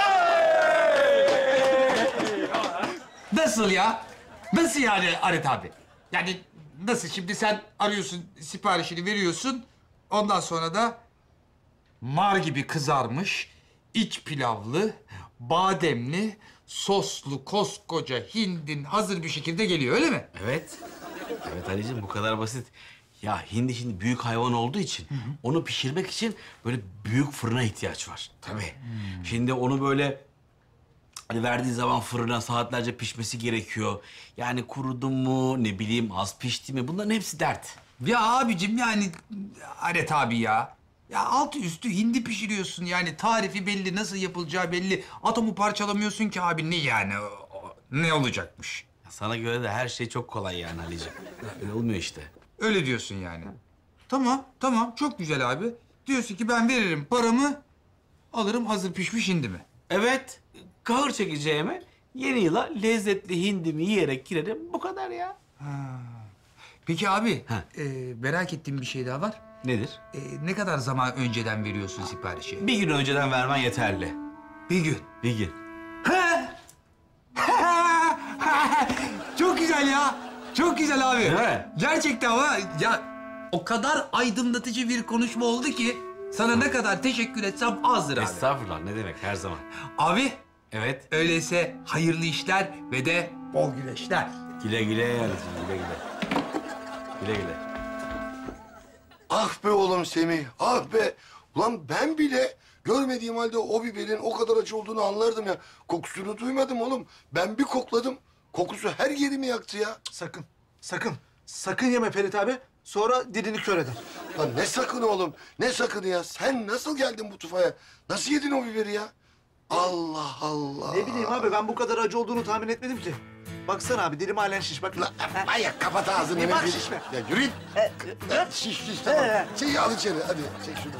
Speaker 18: Nasıl ya? Nasıl yani Aret abi? Yani nasıl? Şimdi sen arıyorsun, siparişini veriyorsun. Ondan sonra da mar gibi kızarmış, iç pilavlı, bademli, soslu, koskoca hindin hazır bir şekilde geliyor, öyle mi?
Speaker 9: Evet. Evet Ali'ciğim bu kadar basit. Ya hindi şimdi büyük hayvan olduğu için onu pişirmek için böyle büyük fırına ihtiyaç var. Tabii. Şimdi onu böyle hani verdiği zaman fırına saatlerce pişmesi gerekiyor. Yani kurudu mu, ne bileyim az pişti mi bunların hepsi dert.
Speaker 18: Ya abicim yani Aret abi ya. Ya altı üstü hindi pişiriyorsun yani tarifi belli, nasıl yapılacağı belli. Atomu parçalamıyorsun ki abi, ne yani? O- o- Ne olacakmış?
Speaker 9: Ya sana göre de her şey çok kolay yani Ali'ciğim. Öyle olmuyor işte.
Speaker 18: Öyle diyorsun yani. Tamam, tamam. Çok güzel abi. Diyorsun ki ben veririm paramı, alırım hazır pişmiş hindi mi?
Speaker 9: Evet. Kahır çekeceğime yeni yıla lezzetli hindimi yiyerek girerim. Bu kadar ya.
Speaker 18: Peki abi, e, merak ettiğim bir şey daha var.
Speaker 9: Nedir?
Speaker 18: E, ne kadar zaman önceden veriyorsun siparişi?
Speaker 9: Bir gün önceden vermen yeterli.
Speaker 18: Bir gün.
Speaker 9: Bir gün.
Speaker 18: Çok güzel. abi.
Speaker 9: Değil mi?
Speaker 18: Gerçekten ama ya o kadar aydınlatıcı bir konuşma oldu ki sana ne kadar teşekkür etsem azdır abi.
Speaker 9: Estağfurullah, ne demek, her zaman.
Speaker 18: Abi.
Speaker 9: Evet.
Speaker 18: Öyleyse hayırlı işler ve de bol güneşler.
Speaker 9: Güle güle yani, güle güle. Güle güle.
Speaker 3: Ah be oğlum Semih, ah be. Ulan ben bile görmediğim halde o biberin o kadar acı olduğunu anlardım ya. Kokusunu duymadım oğlum. Ben bir kokladım. Kokusu her yerimi yaktı ya.
Speaker 14: Sakın, sakın. Sakın yeme Ferit abi. Sonra dilini kör eder.
Speaker 3: Lan ne sakın oğlum, ne sakını ya? Sen nasıl geldin bu tufaya? Nasıl yedin o biberi ya? Allah Allah.
Speaker 14: Ne bileyim abi, ben bu kadar acı olduğunu tahmin etmedim ki. Baksana abi, dilim halen şiş. Bak.
Speaker 3: Manyak, kapat ağzını.
Speaker 14: Ne bak
Speaker 3: bir-
Speaker 14: şişme.
Speaker 3: Ya yürü git. Şiş şiş tamam. Şeyi al içeri hadi çek şunu.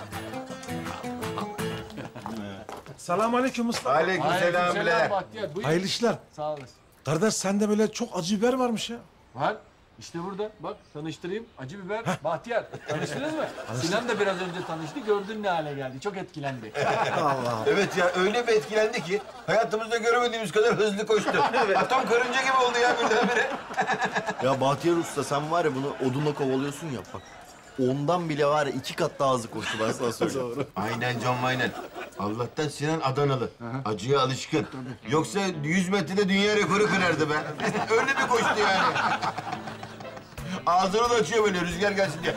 Speaker 15: Selamünaleyküm Mustafa.
Speaker 5: Aleykümselam birader.
Speaker 8: Bahtiyar, buyur.
Speaker 15: Hayırlı işler.
Speaker 8: Sağ olasın.
Speaker 15: Kardeş sende böyle çok acı biber varmış ya.
Speaker 8: Var. İşte burada. Bak tanıştırayım. Acı biber. Bahtiyar. Tanıştınız mı? Sinan da biraz önce tanıştı. Gördün ne hale geldi. Çok etkilendi.
Speaker 5: Allah. Evet ya öyle bir etkilendi ki hayatımızda göremediğimiz kadar hızlı koştu. Atom karınca gibi oldu ya birdenbire.
Speaker 17: Ya Bahtiyar Usta sen var ya bunu odunla kovalıyorsun ya bak. Ondan bile var ya iki kat daha hızlı koştu ben sana söyleyeyim.
Speaker 5: Aynen Can aynen. Allah'tan Sinan Adanalı. Acıya alışkın. Yoksa yüz metrede dünya rekoru kırardı be. Öyle bir koştu yani. Ağzını da açıyor böyle rüzgar gelsin diye.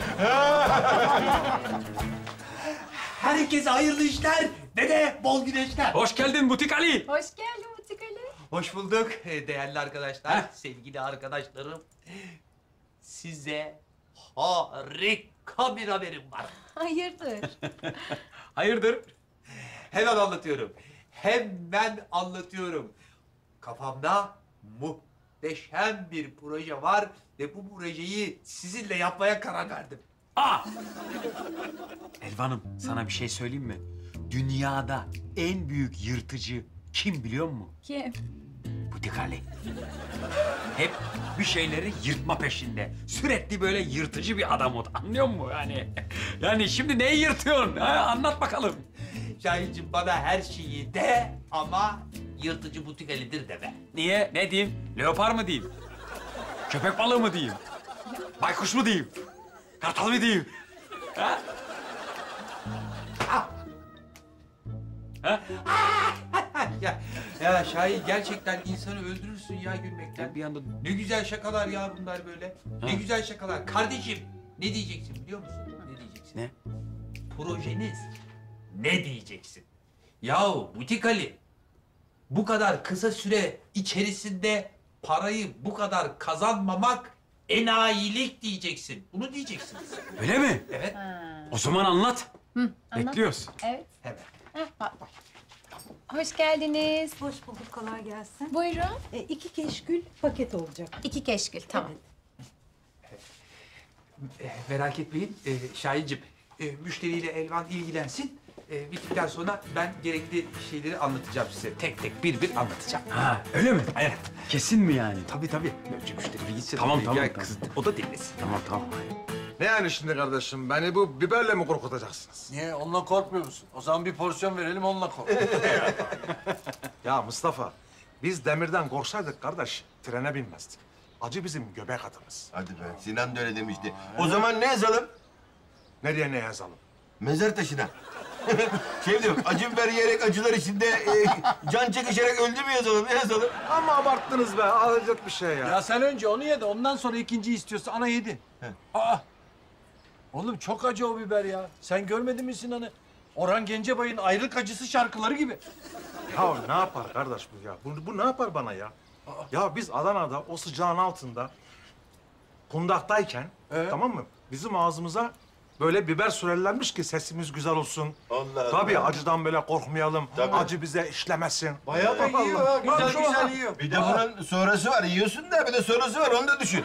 Speaker 18: Herkese hayırlı işler ve de bol güneşler.
Speaker 8: Hoş geldin Butik Ali.
Speaker 23: Hoş geldin Butik Ali.
Speaker 18: Hoş bulduk e, değerli arkadaşlar, sevgili arkadaşlarım. Size harika bir haberim var.
Speaker 23: Hayırdır?
Speaker 8: Hayırdır?
Speaker 18: Hemen anlatıyorum. Hemen anlatıyorum. Kafamda muhteşem bir proje var ve bu projeyi sizinle yapmaya karar verdim.
Speaker 8: Aa! Elvan'ım sana bir şey söyleyeyim mi? Dünyada en büyük yırtıcı kim biliyor musun?
Speaker 23: Kim?
Speaker 8: Butik Ali. Hep bir şeyleri yırtma peşinde. Sürekli böyle yırtıcı bir adam o da. Anlıyor musun yani? Yani şimdi neyi yırtıyorsun? Ha? Anlat bakalım.
Speaker 18: Şahinciğim bana her şeyi de ama yırtıcı Butik Ali'dir deme.
Speaker 8: Niye? Ne diyeyim? Leopar mı diyeyim? Köpek balığı mı diyeyim? Baykuş mu diyeyim? Kartal mı diyeyim? Ha?
Speaker 18: Ha? ya, ya Şahin gerçekten insanı öldürürsün ya gülmekten.
Speaker 8: Bir anda...
Speaker 18: Ne güzel şakalar ya bunlar böyle. Ne
Speaker 8: Ha.
Speaker 18: güzel şakalar. Kardeşim ne diyeceksin biliyor musun? Ne diyeceksin?
Speaker 8: Ne?
Speaker 18: Projeniz ne diyeceksin? Yahu Butik Ali, bu kadar kısa süre içerisinde parayı bu kadar kazanmamak enayilik diyeceksin. Bunu diyeceksiniz.
Speaker 8: Öyle mi?
Speaker 18: Evet.
Speaker 8: O zaman anlat.
Speaker 23: Hı,
Speaker 8: Bekliyoruz.
Speaker 23: Evet.
Speaker 18: Hemen.
Speaker 23: Heh, bak, bak. Hoş geldiniz.
Speaker 11: Hoş bulduk, kolay gelsin.
Speaker 23: Buyurun.
Speaker 11: E, iki keşkül paket olacak.
Speaker 23: İki keşkül, tamam.
Speaker 18: E, merak etmeyin e, Şahinciğim. E, müşteriyle Elvan ilgilensin. E, bittikten sonra ben gerekli şeyleri anlatacağım size. Tek tek bir bir anlatacağım.
Speaker 8: Ha, öyle mi?
Speaker 18: Evet.
Speaker 8: Kesin mi yani?
Speaker 18: Tabii tabii. Önce müşteri bir gitsin.
Speaker 8: Tamam,
Speaker 18: E,
Speaker 8: tamam,
Speaker 18: ya,
Speaker 8: tamam.
Speaker 18: Kız, o da dinlesin.
Speaker 8: Tamam, tamam.
Speaker 15: Ne yani şimdi kardeşim? Beni bu biberle mi korkutacaksınız?
Speaker 7: Niye? Onunla korkmuyor musun? O zaman bir porsiyon verelim, onunla kork.
Speaker 15: Ya Mustafa, biz demirden korksaydık kardeş, trene binmezdik. Acı bizim göbek adımız.
Speaker 5: Hadi be, Sinan da öyle demişti. O zaman ne yazalım?
Speaker 15: Nereye ne yazalım?
Speaker 5: Mezar taşına. Şey diyorum, acı biber yiyerek acılar içinde e, can çekişerek öldü mü yazalım, ne yazalım?
Speaker 15: Ama abarttınız be, alacak bir şey ya.
Speaker 7: Ya sen önce onu ye de ondan sonra ikinciyi istiyorsa ana yedi. Aa! Oğlum çok acı o biber ya. Sen görmedin mi Sinan'ı? Orhan Gencebay'ın ayrılık acısı şarkıları gibi.
Speaker 15: Ya ne yapar kardeş bu ya? Bu, bu ne yapar bana ya? Ya biz Adana'da o sıcağın altında kundaktayken tamam mı? Bizim ağzımıza böyle biber sürerlermiş ki sesimiz güzel olsun.
Speaker 5: Allah
Speaker 15: Tabii
Speaker 5: Allah.
Speaker 15: acıdan böyle korkmayalım.
Speaker 5: Tabii.
Speaker 15: Acı bize işlemesin.
Speaker 7: Bayağı da yiyor ha, güzel
Speaker 15: Bak,
Speaker 7: güzel yiyor.
Speaker 5: Bir de bunun sonrası var, yiyorsun da bir de sonrası var, onu da düşün.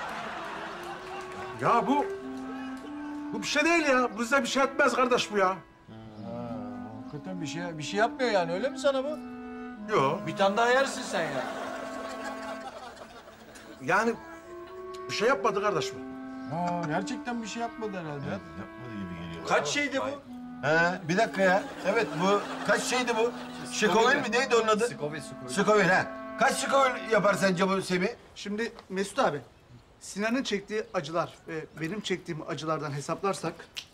Speaker 15: Ya bu... Bu bir şey değil ya. Bize bir şey etmez kardeş bu ya.
Speaker 7: Hakikaten bir şey bir şey yapmıyor yani, öyle mi sana bu?
Speaker 15: Yok.
Speaker 7: Bir tane daha yersin sen ya.
Speaker 15: Yani bir şey yapmadı kardeş bu.
Speaker 7: Ha, gerçekten bir şey yapmadı herhalde.
Speaker 5: Yapmadı gibi geliyor.
Speaker 7: Kaç şeydi bu?
Speaker 5: Ha, bir dakika ya. Evet bu, kaç şeydi bu? Scoville mi neydi onun adı?
Speaker 17: Scoville, Scoville.
Speaker 5: Scoville ha. Kaç Scoville yapar sence bu Semih?
Speaker 14: Şimdi Mesut abi, Sinan'ın çektiği acılar ve benim çektiğim acılardan hesaplarsak...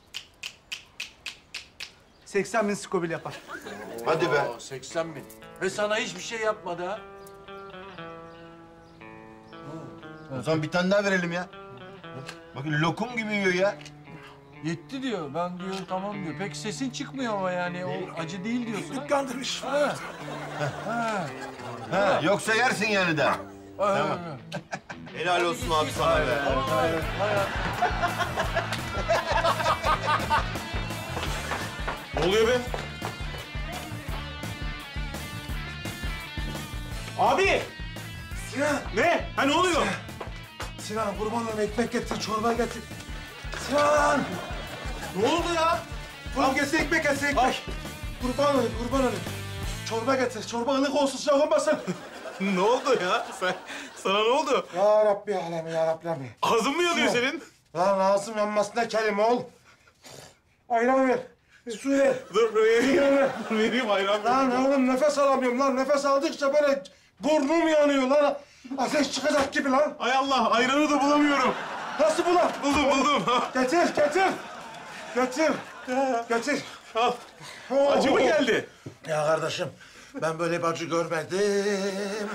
Speaker 14: seksen bin Scoville yapar.
Speaker 5: Hadi be.
Speaker 7: Oo, seksen bin. Ve sana hiçbir şey yapmadı ha.
Speaker 5: O zaman bir tane daha verelim ya. Bakın lokum gibi yiyor ya.
Speaker 7: Yetti diyor. Ben diyor tamam diyor. Pek sesin çıkmıyor ama yani o acı değil diyorsun.
Speaker 15: Dükkandır
Speaker 7: Ha. Ha.
Speaker 5: Ha, yoksa yersin yani de.
Speaker 7: Tamam.
Speaker 17: Helal olsun abi sana be.
Speaker 4: Ne oluyor be? Abi!
Speaker 15: Sinan!
Speaker 4: Ne? Ha ne oluyor?
Speaker 15: Sinan kurban olayım ekmek getir, çorba getir. Sinan!
Speaker 4: Ne oldu ya?
Speaker 15: Kurban getir ekmek getir ekmek. Kurban olayım, kurban olayım. Çorba getir, çorba ılık olsun, sıcak olmasın.
Speaker 4: Ne oldu ya? Sen, sana ne oldu?
Speaker 15: Ya Rabbi alemi, ya Rabbi alemi.
Speaker 4: Ağzın mı yanıyor
Speaker 15: Sinan.
Speaker 4: senin?
Speaker 15: Lan ağzım yanmasına kelime ol. Ayran ver. Su ver.
Speaker 4: Dur vereyim. Dur vereyim ayran.
Speaker 15: Lan oğlum nefes alamıyorum lan. Nefes aldıkça böyle burnum yanıyor lan. Ateş çıkacak gibi lan.
Speaker 4: Ay Allah ayranı da bulamıyorum.
Speaker 15: Nasıl bu lan?
Speaker 4: Buldum buldum.
Speaker 15: Getir, getir. Getir. Getir.
Speaker 4: Al. Acı mı geldi?
Speaker 15: Ya kardeşim, ben böyle bir acı görmedim.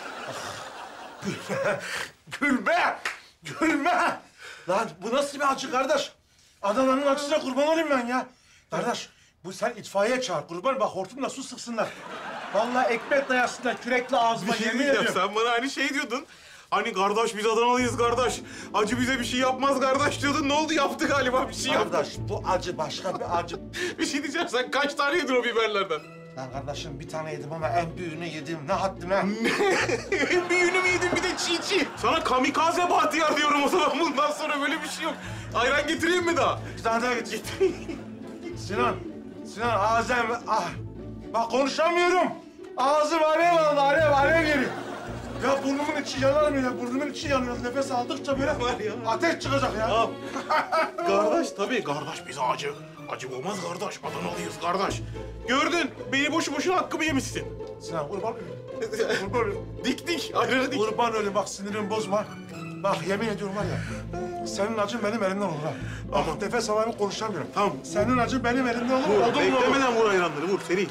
Speaker 15: Gülme, gülme, gülme. Lan bu nasıl bir acı kardeş? Adana'nın acısına kurban olayım ben ya. Kardeş, bu sen itfaiye çağır. Kurban bak hortumla su sıksınlar. Vallahi ekmek dayasınlar kürekle ağzıma
Speaker 4: Bir şey
Speaker 15: yemin
Speaker 4: diyeceğim.
Speaker 15: ediyorum.
Speaker 4: Sen bana hani şey diyordun. Hani kardeş biz Adanalıyız kardeş. Acı bize bir şey yapmaz kardeş diyordun. Ne oldu? Yaptı galiba bir şey yaptı.
Speaker 15: Kardeş bu acı başka bir acı.
Speaker 4: Bir şey diyeceğim. Sen kaç tane yedin o biberlerden?
Speaker 15: Lan kardeşim bir tane yedim ama en büyüğünü yedim. Ne haddime.
Speaker 4: En büyüğünü mü yedin bir de çiğ çiğ? Sana kamikaze bahtiyar diyorum o zaman. Bundan sonra böyle bir şey yok. Ayran getireyim mi daha?
Speaker 15: Bir tane daha getir. Sinan, Sinan ağzım... Ah, bak konuşamıyorum. Ağzım alev aldı, alev, alev geliyor. Ya burnumun içi yanar mı ya? Burnumun içi yanıyor. Nefes aldıkça böyle ateş çıkacak ya.
Speaker 4: Al. Kardeş tabii. Kardeş biz acı. Acı olmaz kardeş. Adanalıyız kardeş. Gördün. Beni boşu boşuna hakkımı yemişsin.
Speaker 15: Sinan kurban olayım. Kurban olayım.
Speaker 4: Dik dik. Ayranı dik.
Speaker 15: Kurban olayım. Bak sinirimi bozma. Bak yemin ediyorum var ya. Senin acın benim elimden olur ha. Bak
Speaker 4: Tamam.
Speaker 15: nefes alamıyorum konuşamıyorum.
Speaker 4: Tamam.
Speaker 15: Senin acın benim elimden olur.
Speaker 4: Vur.
Speaker 15: Odun olur.
Speaker 4: Beklemeden vur ayranları. Vur seri.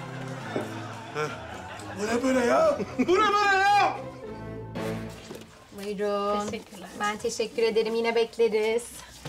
Speaker 15: Bu ne böyle ya? Bu ne böyle ya?
Speaker 6: Buyurun. Teşekkürler. Ben teşekkür ederim. Yine bekleriz.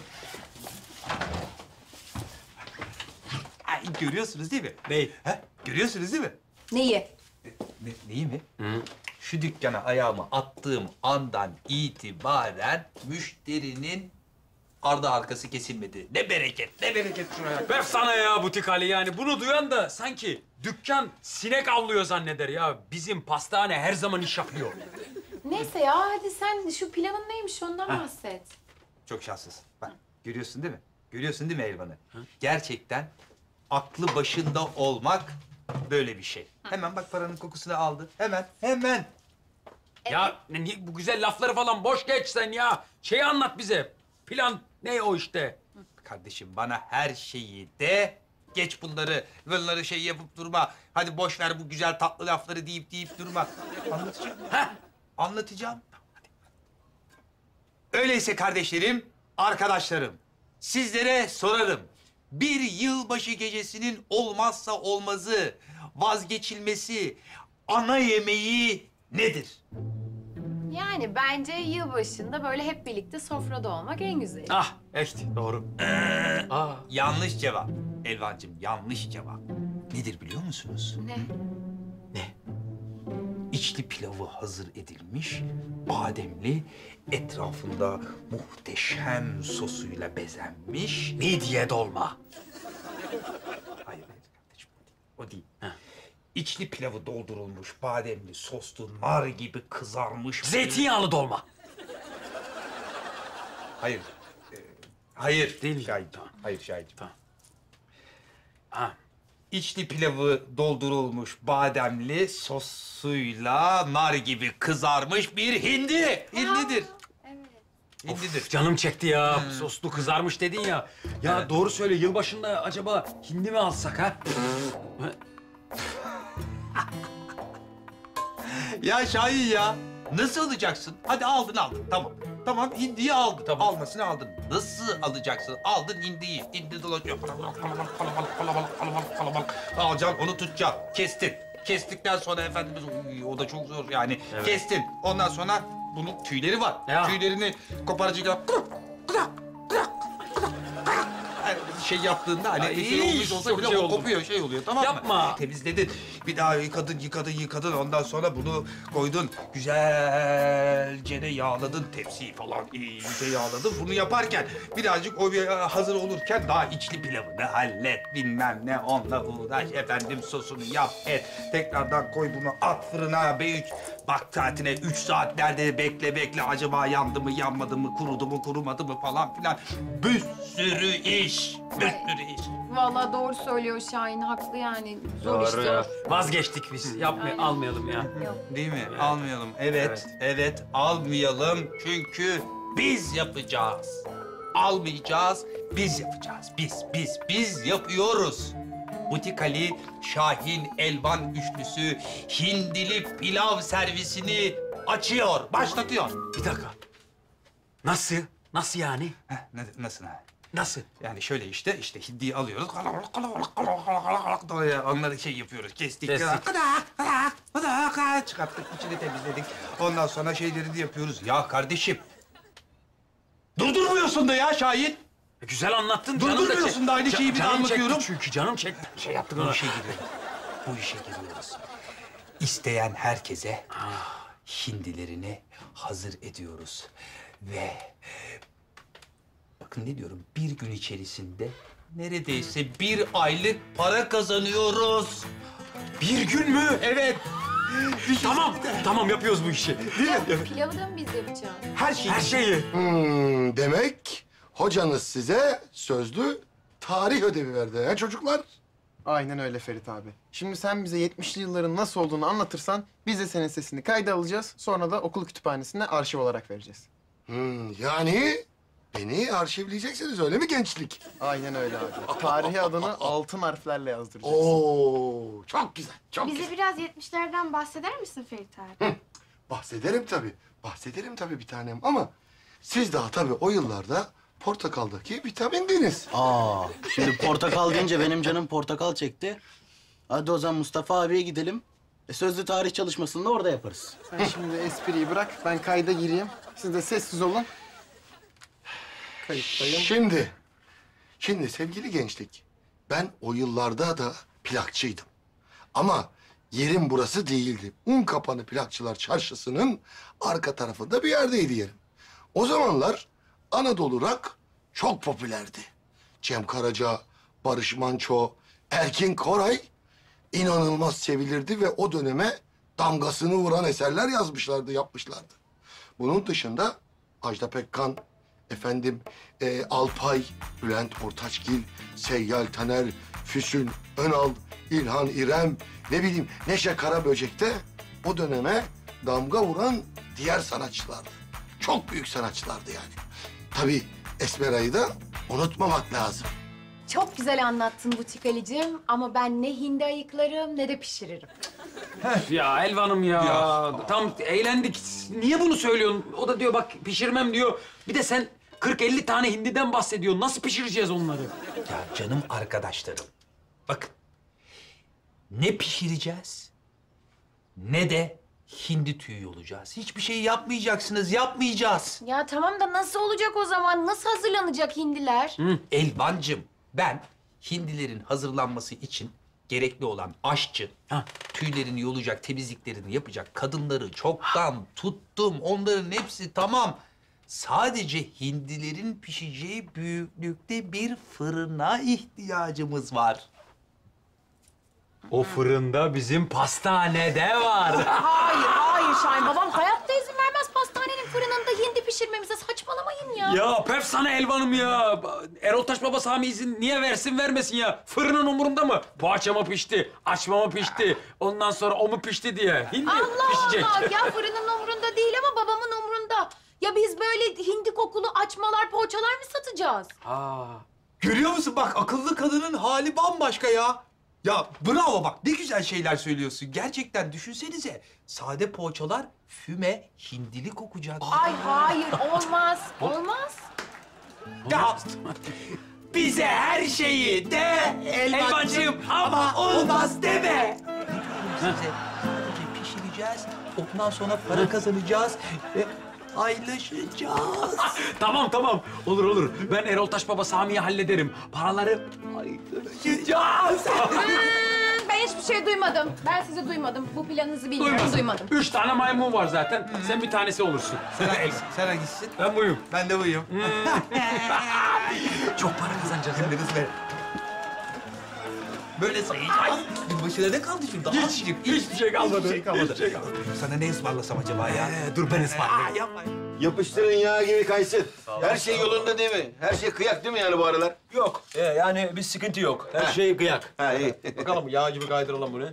Speaker 18: Ay, görüyorsunuz değil mi? Neyi? He? Görüyorsunuz değil mi?
Speaker 6: Neyi?
Speaker 18: Ne, neyi mi? Şu dükkana ayağımı attığım andan itibaren müşterinin ardı arkası kesilmedi. Ne bereket, ne bereket şuna ya.
Speaker 8: Ver sana ya butik Ali yani. Bunu duyan da sanki dükkan sinek avlıyor zanneder ya. Bizim pastane her zaman iş yapıyor.
Speaker 6: Neyse ya hadi sen şu planın neymiş ondan
Speaker 18: Ha.
Speaker 6: bahset.
Speaker 18: Çok şanslısın. Bak, görüyorsun değil mi? Görüyorsun değil mi Elvan'ı? Gerçekten aklı başında olmak böyle bir şey. Hemen bak paranın kokusunu aldı. Hemen, hemen.
Speaker 8: Ya ne, ne- bu güzel lafları falan boş geç sen ya. Şeyi anlat bize. Plan ne o işte?
Speaker 18: Kardeşim bana her şeyi de geç bunları, bunları şey yapıp durma. Hadi boş ver bu güzel tatlı lafları deyip deyip durma. Anlatacağım. Heh, anlatacağım. Hadi. Öyleyse kardeşlerim, arkadaşlarım, sizlere sorarım. Bir yılbaşı gecesinin olmazsa olmazı, vazgeçilmesi, ana yemeği nedir?
Speaker 6: Yani bence yılbaşında böyle hep birlikte sofrada olmak en güzeli.
Speaker 8: Ah, işte doğru.
Speaker 18: Aa. Yanlış cevap. Elvancığım, yanlış cevap. Nedir biliyor musunuz?
Speaker 6: Ne?
Speaker 18: Ne? İçli pilavı hazır edilmiş, bademli, etrafında muhteşem sosuyla bezenmiş midye dolma. Hayır, hayır kardeşim, o değil. O değil. İçli pilavı doldurulmuş, bademli, soslu, nar gibi kızarmış...
Speaker 8: Zeytinyağlı dolma.
Speaker 18: Hayır. Ee, hayır. Değil Şahin'cim. Hayır Şahin'cim.
Speaker 8: Tamam.
Speaker 18: Ha. İçli pilavı doldurulmuş bademli sosuyla nar gibi kızarmış bir hindi. Hindidir. Hindidir.
Speaker 8: Of, canım çekti ya. Soslu kızarmış dedin ya. Ya doğru söyle yılbaşında acaba hindi mi alsak ha?
Speaker 18: Ya Şahin ya. Nasıl alacaksın? Hadi aldın aldın. Tamam. Tamam hindiyi aldın. Tamam. Almasını aldın. Nasıl alacaksın? Aldın hindiyi. Hindi dolaşıyor. Kalabalık, kalabalık, kalabalık, kalabalık, kalabalık, kalabalık. Alacaksın, onu tutacaksın. Kestin. Kestikten sonra efendimiz, uy, o da çok zor yani.
Speaker 8: Evet.
Speaker 18: Kestin. Ondan sonra bunun tüyleri var.
Speaker 8: Ya.
Speaker 18: Tüylerini koparacak. Şey yaptığında hani
Speaker 8: Ay,
Speaker 18: bir şey olmuş olsa
Speaker 8: çok
Speaker 18: bile
Speaker 8: şey
Speaker 18: o
Speaker 8: oldu.
Speaker 18: kopuyor, şey oluyor, tamam mı?
Speaker 8: Yapma.
Speaker 18: Temizledin. Bir daha yıkadın, yıkadın, yıkadın. Ondan sonra bunu koydun. Güzelce de yağladın tepsiyi falan. İyice yağladın. Bunu yaparken birazcık o bir hazır olurken daha içli pilavını hallet. Bilmem ne onunla uğraş. Efendim sosunu yap, et. Tekrardan koy bunu at fırına. B üç bak saatine üç saatlerde bekle bekle. Acaba yandı mı, yanmadı mı, kurudu mu, kurumadı mı falan filan. Bir sürü iş. Bir sürü iş.
Speaker 6: Vallahi doğru söylüyor Şahin, haklı yani. Zor iş zor.
Speaker 8: Vazgeçtik biz. Yapmay almayalım ya.
Speaker 18: Değil mi? Almayalım. Evet, evet, almayalım. Çünkü biz yapacağız. Almayacağız, biz yapacağız. Biz, biz, biz yapıyoruz. Butik Ali, Şahin, Elvan üçlüsü hindili pilav servisini açıyor, başlatıyor.
Speaker 8: Bir dakika. Nasıl? Nasıl yani?
Speaker 18: Heh, ne, nasıl ha?
Speaker 8: Nasıl?
Speaker 18: Yani şöyle işte, işte hindiyi alıyoruz. Kalabalık, kalabalık, kalabalık, kalabalık, kalabalık. Onları şey yapıyoruz, kestik.
Speaker 8: Kestik.
Speaker 18: Kada, kada, kada, kada. Çıkarttık, içini temizledik. Ondan sonra şeyleri de yapıyoruz. Ya kardeşim, durdurmuyorsun da ya Şahin.
Speaker 8: E, güzel anlattın. Canım da
Speaker 18: Durdurmuyorsun
Speaker 8: çek-
Speaker 18: da aynı
Speaker 8: Ca-
Speaker 18: şeyi bir daha
Speaker 8: canım çekti
Speaker 18: anlatıyorum.
Speaker 8: çünkü canım çekti. Şey yaptık
Speaker 18: Bu
Speaker 8: ona.
Speaker 18: işe giriyoruz. Bu işe giriyoruz. İsteyen herkese hindilerini hazır ediyoruz. Ve bakın ne diyorum, bir gün içerisinde neredeyse bir aylık para kazanıyoruz.
Speaker 8: Bir gün mü?
Speaker 18: Evet.
Speaker 8: Tamam, tamam yapıyoruz bu işi. Değil mi?
Speaker 6: Pilavı da mı biz yapacağız?
Speaker 18: Her şeyi.
Speaker 8: Her şeyi.
Speaker 3: Hmm, demek hocanız size sözlü tarih ödevi verdi ha çocuklar?
Speaker 12: Aynen öyle Ferit abi. Şimdi sen bize yetmişli yılların nasıl olduğunu anlatırsan biz de senin sesini kayda alacağız. Sonra da okul kütüphanesine arşiv olarak vereceğiz.
Speaker 3: Hmm, yani beni arşivleyeceksiniz öyle mi gençlik?
Speaker 12: Aynen öyle abi. Tarihi adını altın harflerle yazdıracaksın.
Speaker 3: Oo, çok güzel, çok
Speaker 2: Bize
Speaker 3: güzel.
Speaker 2: biraz yetmişlerden bahseder misin Ferit abi?
Speaker 3: Bahsederim tabii, bahsederim tabii bir tanem ama siz daha tabii o yıllarda portakaldaki vitamindiniz.
Speaker 16: Aa, şimdi portakal deyince benim canım portakal çekti. Hadi o zaman Mustafa abiye gidelim. E, sözlü tarih çalışmasını da orada yaparız.
Speaker 12: Sen şimdi espriyi bırak, ben kayda gireyim. Siz de sessiz olun. Kayıttayım.
Speaker 3: Şimdi, şimdi sevgili gençlik, ben o yıllarda da plakçıydım. Ama yerim burası değildi. Unkapanı Plakçılar Çarşısı'nın arka tarafında bir yerdeydi yerim. O zamanlar Anadolu rock çok popülerdi. Cem Karaca, Barış Manço, Erkin Koray inanılmaz sevilirdi ve o döneme damgasını vuran eserler yazmışlardı, yapmışlardı. Bunun dışında Ajda Pekkan, efendim e, Alpay, Bülent Ortaçgil, Seyyal Taner, Füsun Önal, İlhan İrem, ne bileyim Neşe Karaböcek de o döneme damga vuran diğer sanatçılardı. Çok büyük sanatçılardı yani. Tabii Esmera'yı da unutmamak lazım.
Speaker 6: Çok güzel anlattın Butik Ali'cim ama ben ne hindi ayıklarım ne de pişiririm.
Speaker 8: Ya Elvan'ım ya.
Speaker 18: Ya.
Speaker 8: Tam eğlendik. Niye bunu söylüyorsun? O da diyor bak pişirmem diyor. Bir de sen kırk elli tane hindiden bahsediyorsun. Nasıl pişireceğiz onları?
Speaker 18: Ya canım arkadaşlarım, bakın. Ne pişireceğiz, ne de hindi tüyü olacağız. Hiçbir şey yapmayacaksınız, yapmayacağız.
Speaker 6: Ya tamam da nasıl olacak o zaman? Nasıl hazırlanacak hindiler?
Speaker 18: Elvancığım, ben hindilerin hazırlanması için gerekli olan aşçı, tüylerini yolacak, temizliklerini yapacak kadınları çoktan tuttum. Onların hepsi tamam. Sadece hindilerin pişeceği büyüklükte bir fırına ihtiyacımız var.
Speaker 8: O fırında bizim pastanede var.
Speaker 6: Hayır, hayır Şahin. Babam hayatta izin vermez pastanenin fırınında hindi pişirmemize. Saçmalamayın ya.
Speaker 8: Ya pef sana Elvan'ım ya. Erol Taş Baba Sami izin niye versin vermesin ya? Fırının umurunda mı? Poğaça mı pişti, açma mı pişti, ondan sonra o mu pişti diye. Hindi
Speaker 6: Allah
Speaker 8: pişecek.
Speaker 6: Allah! Ya fırının umurunda değil ama babamın umurunda. Ya biz böyle hindi kokulu açmalar, poğaçalar mı satacağız?
Speaker 8: Aa.
Speaker 18: Görüyor musun bak, akıllı kadının hali bambaşka ya.
Speaker 14: Ya bravo bak ne güzel şeyler söylüyorsun. Gerçekten düşünsenize. Sade poğaçalar füme hindili kokacak.
Speaker 6: Ay hayır olmaz. Olmaz.
Speaker 14: Ya bize her şeyi de elbacığım ama olmaz deme. Size önce pişireceğiz. Ondan sonra para kazanacağız ve paylaşacağız.
Speaker 8: Tamam tamam. Olur olur. Ben Erol Taş Baba Sami'yi hallederim. Paraları
Speaker 14: paylaşacağız.
Speaker 6: Hmm, ben hiçbir şey duymadım. Ben sizi duymadım. Bu planınızı bilmiyorum,
Speaker 8: Duymasın.
Speaker 6: duymadım.
Speaker 8: Üç tane maymun var zaten. Sen bir tanesi olursun.
Speaker 14: Sen, sen hangisisin?
Speaker 8: Ben buyum.
Speaker 14: Ben de buyum. Çok para kazanacağız hem de kızlar. Böyle sayacağız. Başına ne kaldı şimdi? Daha
Speaker 8: Hiç, hiçbir şey kalmadı.
Speaker 14: Hiçbir şey kalmadı.
Speaker 8: Hiçbir şey kalmadı.
Speaker 14: Sana ne ısmarlasam acaba ya? Ee, dur ben ısmarlayayım. Yapma.
Speaker 5: Yapıştırın yağ gibi kaysın. Her şey yolunda değil mi? Her şey kıyak değil mi yani bu aralar?
Speaker 10: Yok. Ee, yani bir sıkıntı yok. Her
Speaker 5: Ha.
Speaker 10: şey kıyak.
Speaker 5: Ha iyi.
Speaker 10: Bakalım yağ gibi kaydıralım bunu.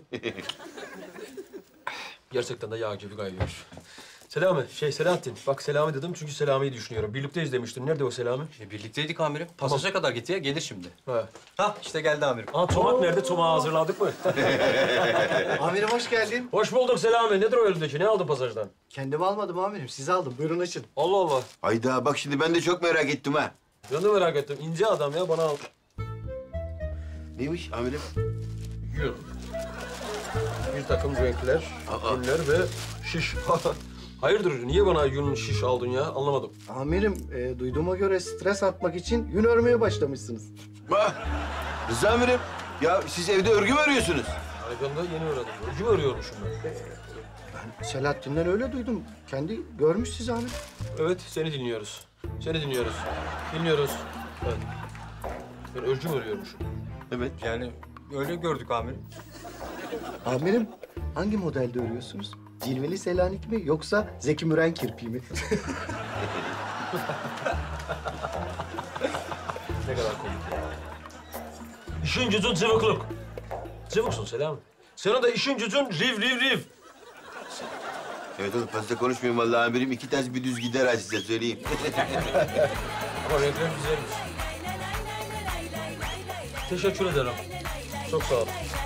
Speaker 10: Gerçekten de yağ gibi kaydırıyor. Selami, şey Selahattin. Bak Selami dedim çünkü Selami'yi düşünüyorum. Birlikteyiz demiştin. Nerede o Selami?
Speaker 1: E, birlikteydik amirim. Pasaja kadar gitti ya, gelir şimdi.
Speaker 10: Ha.
Speaker 1: Hah, işte geldi amirim.
Speaker 10: Aa, tomak nerede? Tomağı hazırladık mı?
Speaker 1: Amirim hoş geldin.
Speaker 10: Hoş bulduk Selami. Nedir o elindeki? Ne aldın pasajdan?
Speaker 1: Kendimi almadım amirim, sizi aldım. Buyurun açın.
Speaker 10: Allah Allah.
Speaker 5: Hayda bak şimdi ben de çok merak ettim ha.
Speaker 10: Ben de merak ettim. İnce adam ya, bana al.
Speaker 5: Neymiş amirim?
Speaker 10: Yürü. Bir takım renkler, güller ve şiş. Hayırdır, niye bana yün şiş aldın ya? Anlamadım.
Speaker 1: Amirim, e, duyduğuma göre stres atmak için yün örmeye başlamışsınız.
Speaker 5: Bak Rıza amirim. Ya siz evde örgü mü örüyorsunuz?
Speaker 10: Ay ben de yeni öğrendim. Örgü mü örüyormuşum ben?
Speaker 1: Ben Selahattin'den öyle duydum. Kendi görmüş sizi amirim.
Speaker 10: Evet, seni dinliyoruz. Seni dinliyoruz. Dinliyoruz. Evet. Ben örgü mü örüyormuşum?
Speaker 5: Evet.
Speaker 1: Yani öyle gördük amirim. Amirim, hangi modelde örüyorsunuz? Cilveli Selanik mi yoksa Zeki Müren kirpiği mi?
Speaker 10: Ne kadar komik ya. İşin gücün cıvıklık. Cıvıksın Selami. Senin de işin gücün riv riv riv.
Speaker 5: Evet oğlum fazla konuşmayayım vallahi amirim. İki tane bir düz gider ha size söyleyeyim.
Speaker 10: Ama renkler güzelmiş. Teşekkür ederim. Çok sağ ol.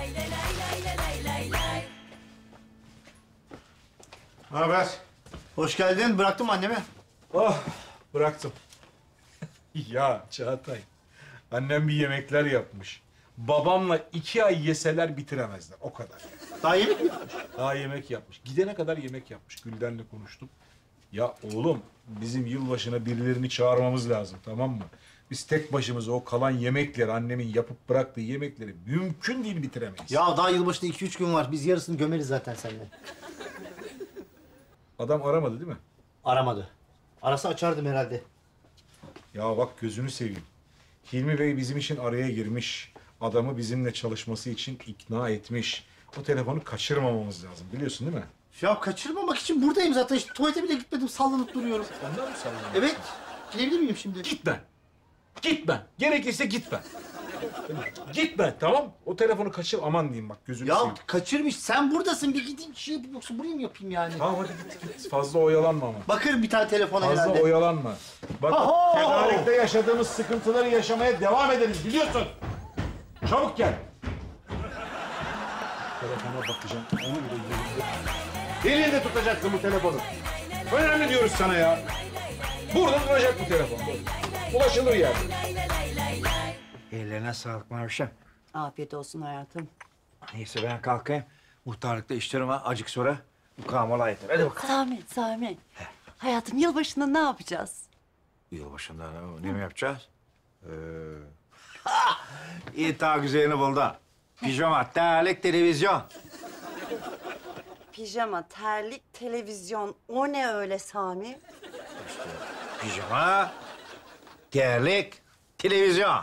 Speaker 4: Ne haber?
Speaker 1: Hoş geldin. Bıraktım annemi.
Speaker 4: Oh, bıraktım. Ya Çağatay, annem bir yemekler yapmış. Babamla iki ay yeseler bitiremezler, o kadar.
Speaker 1: Daha yemek mi yapmış?
Speaker 4: Daha yemek yapmış. Gidene kadar yemek yapmış. Gülden'le konuştum. Ya oğlum, bizim yılbaşına birilerini çağırmamız lazım, tamam mı? Biz tek başımıza o kalan yemekleri, annemin yapıp bıraktığı yemekleri mümkün değil bitiremeyiz.
Speaker 1: Ya daha yılbaşında iki üç gün var. Biz yarısını gömeriz zaten seninle.
Speaker 4: Adam aramadı değil mi?
Speaker 1: Aramadı. Arası açardım herhalde.
Speaker 4: Ya bak gözünü seveyim. Hilmi Bey bizim için araya girmiş. Adamı bizimle çalışması için ikna etmiş. O telefonu kaçırmamamız lazım, biliyorsun değil mi?
Speaker 1: Ya kaçırmamak için buradayım zaten. İşte tuvalete bile gitmedim. Sallanıp duruyorum.
Speaker 4: Ondan mı sallanıyorsun?
Speaker 1: Evet. Gidebilir miyim şimdi?
Speaker 4: Gitme. Gitme. Gerekirse gitme. Gitme, tamam? O telefonu kaçır, aman diyeyim bak gözünü
Speaker 1: Ya
Speaker 4: seveyim.
Speaker 1: kaçırmış. Sen buradasın. Bir gideyim şey yapayım. Yoksa buraya mı yapayım yani?
Speaker 4: Tamam hadi git git. Fazla oyalanma ama.
Speaker 1: Bakarım bir tane telefona
Speaker 4: Fazla
Speaker 1: herhalde.
Speaker 4: oyalanma. Bak
Speaker 1: Oho!
Speaker 4: tedarikte yaşadığımız sıkıntıları yaşamaya devam ederiz, biliyorsun. Çabuk gel. Telefona bakacağım. Onu bile elinde tutacaksın bu telefonu. Önemli diyoruz sana ya. Burada duracak bu telefon. Ulaşılır yani.
Speaker 19: Ellerine sağlık Mavişem.
Speaker 20: Afiyet olsun hayatım.
Speaker 19: Neyse ben kalkayım. Muhtarlıkta işlerim var. Acık sonra mukavele yeter. Hadi bakalım.
Speaker 20: Sami, Sami. Hayatım yılbaşında ne yapacağız?
Speaker 19: Yılbaşında ne, ne mi yapacağız? Ee... İyi ta güzelini buldun. Pijama, terlik, televizyon.
Speaker 20: Pijama, terlik, televizyon. O ne öyle Sami?
Speaker 19: Pijama, terlik, televizyon.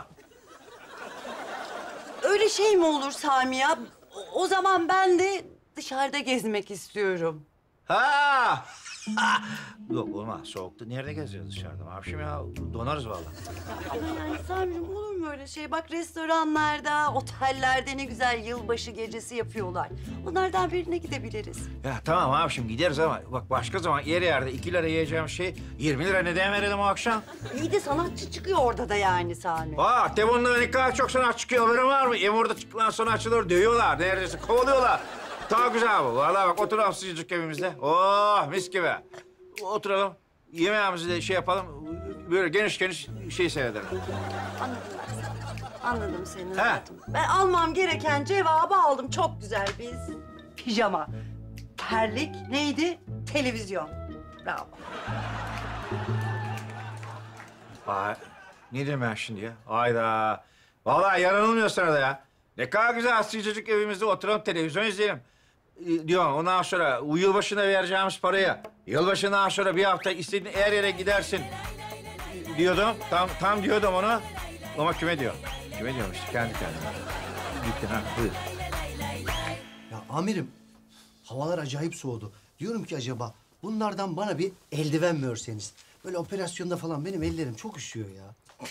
Speaker 20: Öyle şey mi olur Sami ya? O- O zaman ben de dışarıda gezmek istiyorum.
Speaker 19: Ha! Yok olmaz. Soğukta nerede geziyoruz dışarıda? Mavşim ya donarız vallahi.
Speaker 20: Ama yani Sami'cim olur mu öyle şey? Bak restoranlarda, otellerde ne güzel yılbaşı gecesi yapıyorlar. Onlardan birine gidebiliriz.
Speaker 19: Ya tamam Mavşim gideriz ama bak başka zaman yer yerde iki lira yiyeceğim şey yirmi lira neden verelim o akşam?
Speaker 20: İyi de sanatçı çıkıyor orada da yani Sami.
Speaker 19: Bak de bununla ne kadar çok sanat çıkıyor haberin var mı? Ev orada çıkan sanatçıları dövüyorlar. Neredeyse kovalıyorlar. Daha güzel bu. Vallahi bak oturalım sıcacık evimizde. Oh mis gibi. Oturalım. Yemeğimizi de şey yapalım. Böyle geniş geniş şey seyredelim.
Speaker 20: Anladım ben seni. Anladım seni
Speaker 19: He.
Speaker 20: hayatım. Ben almam gereken cevabı aldım. Çok güzel biz. Pijama. Terlik neydi? Televizyon. Bravo.
Speaker 19: Aa, ne diyeyim ben şimdi ya? Hayda. Vallahi yaranılmıyor sana da ya. Ne kadar güzel sıcacık evimizde oturalım televizyon izleyelim. Ee, diyorum ondan sonra yılbaşına vereceğimiz parayı yılbaşından sonra bir hafta istediğin her yere gidersin diyordum. Tam tam diyordum onu ama kime diyor? Kime diyorum işte kendi kendime. Dükkan ha buyur.
Speaker 1: Ya amirim, havalar acayip soğudu. Diyorum ki acaba bunlardan bana bir eldiven mi örseniz? Böyle operasyonda falan benim ellerim çok üşüyor ya.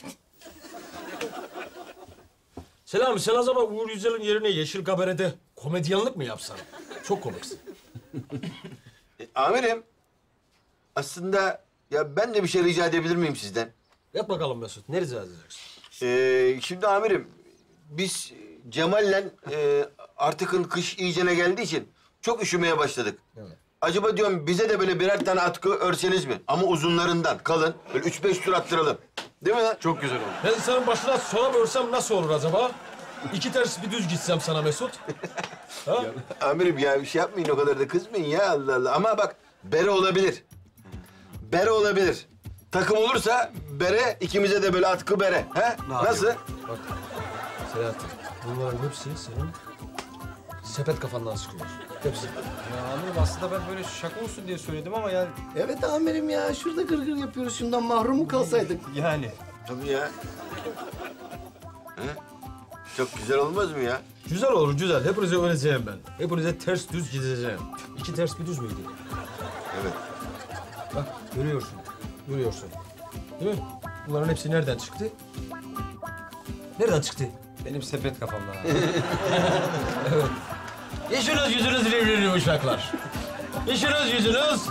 Speaker 10: Selami sen acaba Uğur Yücel'in yerine Yeşil Kabare'de komedyanlık mı yapsan? Çok komiksin.
Speaker 5: E, amirim, aslında ya ben de bir şey rica edebilir miyim sizden?
Speaker 10: Yap bakalım Mesut, ne rica edeceksin?
Speaker 5: Ee, şimdi amirim, biz Cemal'le e, artık kış iyicene geldiği için çok üşümeye başladık.
Speaker 10: Evet.
Speaker 5: Acaba diyorum bize de böyle birer tane atkı örseniz mi? Ama uzunlarından, kalın. Böyle üç beş tur attıralım. Değil mi lan? Çok güzel olur.
Speaker 10: Ben senin başına sola örsem nasıl olur acaba? İki ters bir düz gitsem sana Mesut. Ha?
Speaker 5: Ya, amirim ya bir şey yapmayın o kadar da kızmayın ya Allah Allah. Ama bak bere olabilir. Bere olabilir. Takım olursa bere ikimize de böyle atkı bere. He? Nasıl?
Speaker 10: Bak Selahattin, bunların hepsi senin sepet kafandan sıkıyor. Hepsi.
Speaker 13: Ya amirim aslında ben böyle şaka olsun diye söyledim ama yani...
Speaker 1: Evet amirim ya, şurada gırgır yapıyoruz. Şundan mahrum mu kalsaydık?
Speaker 13: Yani.
Speaker 5: Tabii ya. He? Çok güzel olmaz mı ya?
Speaker 10: Güzel olur, güzel. Hepinize öğreteceğim ben. Hepinize ters düz gideceğim. İki ters bir düz müydü?
Speaker 5: Evet.
Speaker 10: Bak, görüyorsun. Görüyorsun. Değil mi? Bunların hepsi nereden çıktı? Nereden çıktı?
Speaker 13: Benim sepet kafamdan.
Speaker 10: Evet. İşiniz yüzünüz rivri uşaklar. İşiniz yüzünüz...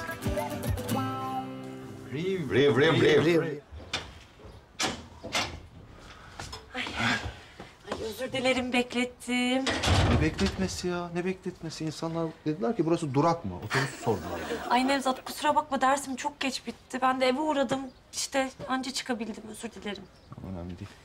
Speaker 5: Riv, riv, riv, riv. riv.
Speaker 23: Ay özür dilerim beklettim.
Speaker 17: Ne bekletmesi ya? Ne bekletmesi? İnsanlar dediler ki burası durak mı? Otobüs sordular.
Speaker 23: Ay Nevzat kusura bakma dersim çok geç bitti. Ben de eve uğradım. İşte anca çıkabildim özür dilerim.
Speaker 17: Önemli değil.